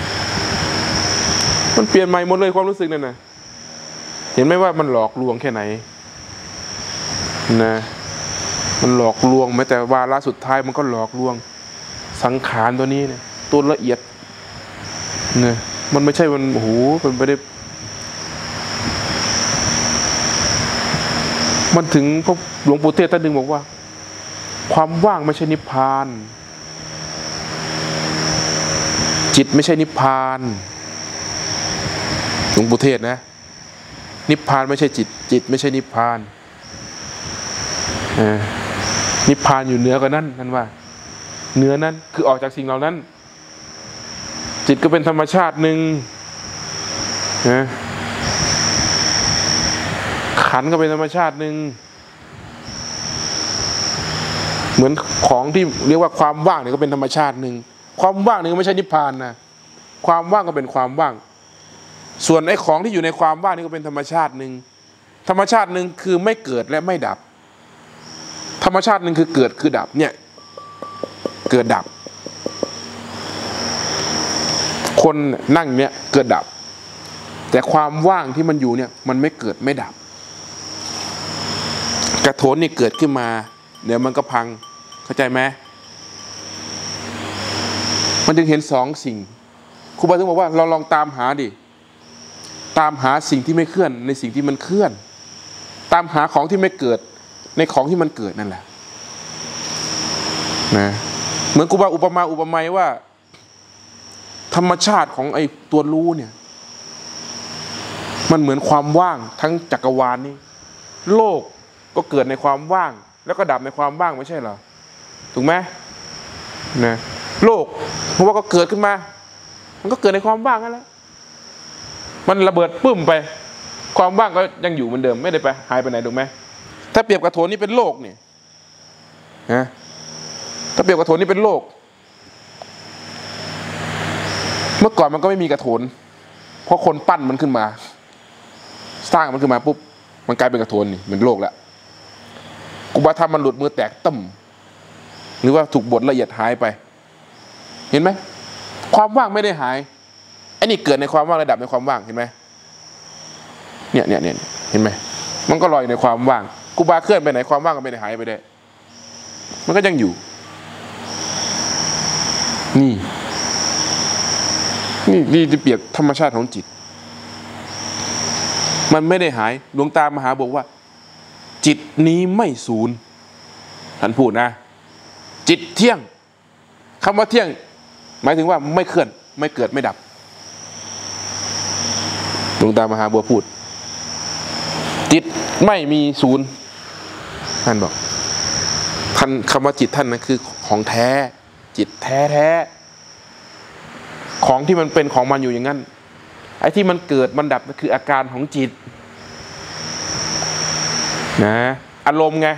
ใหม่หมดเลยความรู้สึกนั่นนะเห็นไหมว่ามันหลอกลวงแค่ไหนนะมันหลอกลวงแม้แต่วาระสุดท้ายมันก็หลอกลวงสังขารตัวนี้เนี่ยตัวละเอียดเนี่ยมันไม่ใช่มันโอ้โหมันไม่ได้มันถึงพระหลวงปู่เทศท่านหนึ่งบอกว่าความว่างไม่ใช่นิพพานจิตไม่ใช่นิพพานหลวงปู่เทศนะนิพพานไม่ใช่จิตไม่ใช่นิพพานนิพพานอยู่เหนือกว่านั้นนั่นว่าเหนือนั้นคือออกจากสิ่งเหล่านั้นจิตก็เป็นธรรมชาติหนึ่งขันธ์ก็เป็นธรรมชาติหนึ่งเหมือนของที่เรียกว่าความว่างเนี่ยก็เป็นธรรมชาติหนึ่งความว่างนี่ก็ไม่ใช่นิพพานนะความว่างก็เป็นความว่างส่วนไอ้ของที่อยู่ในความว่างนี่ก็เป็นธรรมชาติหนึ่งธรรมชาติหนึ่งคือไม่เกิดและไม่ดับธรรมชาติหนึ่งคือเกิดคือดับเนี่ยเกิดดับคนนั่งเนี่ยเกิดดับแต่ความว่างที่มันอยู่เนี่ยมันไม่เกิดไม่ดับกระโถนนี่เกิดขึ้นมาเดี๋ยวมันก็พังเข้าใจไหมมันจึงเห็นสองสิ่งครูบาถึงบอกว่าเราลองตามหาดิตามหาสิ่งที่ไม่เคลื่อนในสิ่งที่มันเคลื่อนตามหาของที่ไม่เกิดในของที่มันเกิดนั่นแหละนะเหมือนครูบาอุปมาว่าธรรมชาติของไอ้ตัวรู้เนี่ยมันเหมือนความว่างทั้งจักรวาลนี้โลกก็เกิดในความว่างแล้วก็ดับในความว่างไม่ใช่เหรอถูกไหมนะโลกเพราะว่าก็เกิดขึ้นมามันก็เกิดในความว่างนั่นแหละมันระเบิดปึ้มไปความว่างก็ยังอยู่เหมือนเดิมไม่ได้ไปหายไปไหนถูกไหมถ้าเปรียบกระโถนนี่เป็นโลกเนี่ยนะถ้าเปรียบกระโถนนี่เป็นโลกเมื่อก่อนมันก็ไม่มีกระโถนเพราะคนปั้นมันขึ้นมาสร้างมันขึ้นมาปุ๊บมันกลายเป็นกระโถนนี่เป็นโลกแล้วกุบาทำมันหลุดมือแตกตึ้มหรือว่าถูกบดละเอียดหายไปเห็นไหมความว่างไม่ได้หายไอ้นี่เกิดในความว่างระดับในความว่างเห็นไหมเนี่ยเห็นไหมมันก็ลอยในความว่างกุบาเคลื่อนไปไหนความว่างก็ไม่ได้หายไปได้มันก็ยังอยู่นี่จะเปรียบธรรมชาติของจิตมันไม่ได้หายหลวงตามหาบอกว่าจิตนี้ไม่สูญท่านพูดนะจิตเที่ยงคำว่าเที่ยงหมายถึงว่าไม่เคลื่อนไม่เกิดไม่ดับหลวงตามหาบัวพูดจิตไม่มีศูนย์ท่านบอกท่านคำว่าจิตท่านนั้นคือของแท้จิตแท้ๆของที่มันเป็นของมันอยู่อย่างนั้นไอ้ที่มันเกิดมันดับก็คืออาการของจิตนะอารมณ์ไง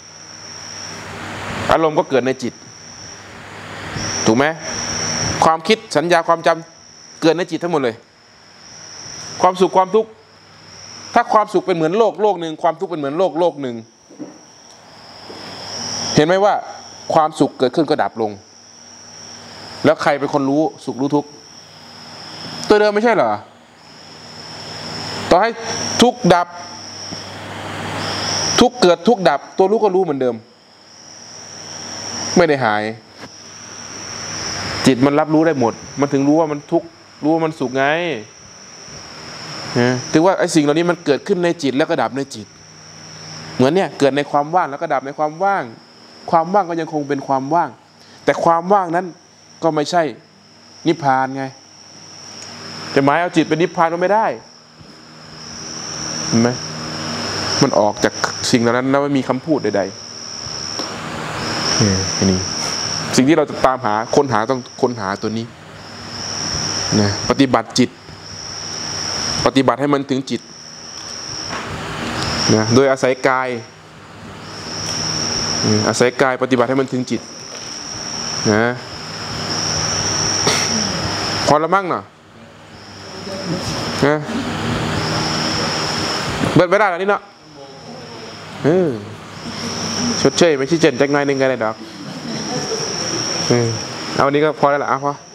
อารมณ์ก็เกิดในจิตถูกไหมความคิดสัญญาความจำเกิดในจิตทั้งหมดเลยความสุขความทุกข์ถ้าความสุขเป็นเหมือนโลกหนึ่งความทุกข์เป็นเหมือนโลกหนึ่งเห็นไหมว่าความสุขเกิดขึ้นก็ดับลงแล้วใครเป็นคนรู้สุขรู้ทุกข์ตัวเดิมไม่ใช่เหรอต่อให้ทุกข์ดับทุกข์เกิดทุกข์ดับตัวรู้ก็รู้เหมือนเดิมไม่ได้หายจิตมันรับรู้ได้หมดมันถึงรู้ว่ามันทุกข์รู้ว่ามันสุขไงถึงว่าไอ้สิ่งเหล่านี้มันเกิดขึ้นในจิตแล้วก็ดับในจิตเหมือนเนี่ยเกิดในความว่างแล้วก็ดับในความว่างความว่างก็ยังคงเป็นความว่างแต่ความว่างนั้นก็ไม่ใช่นิพพานไงจะหมายเอาจิตเป็นนิพพานก็ไม่ได้เห็นไหมมันออกจากสิ่งเหล่านั้นแล้วไม่มีคำพูดใดๆนี่สิ่งที่เราจะตามหาค้นหาต้องค้นหาตัวนี้นะปฏิบัติจิตปฏิบัติให้มันถึงจิตนะโดยอาศัยกายปฏิบัติให้มันถึงจิตนะพอละมั่งเนาะนะเบิดไม่ได้แล้วนี่เนาะชดเชยไม่ใช่เจนแจ็คน้อยนึงกันเลยดอกเอาวันนี้ก็พอแล้วล่ะพอ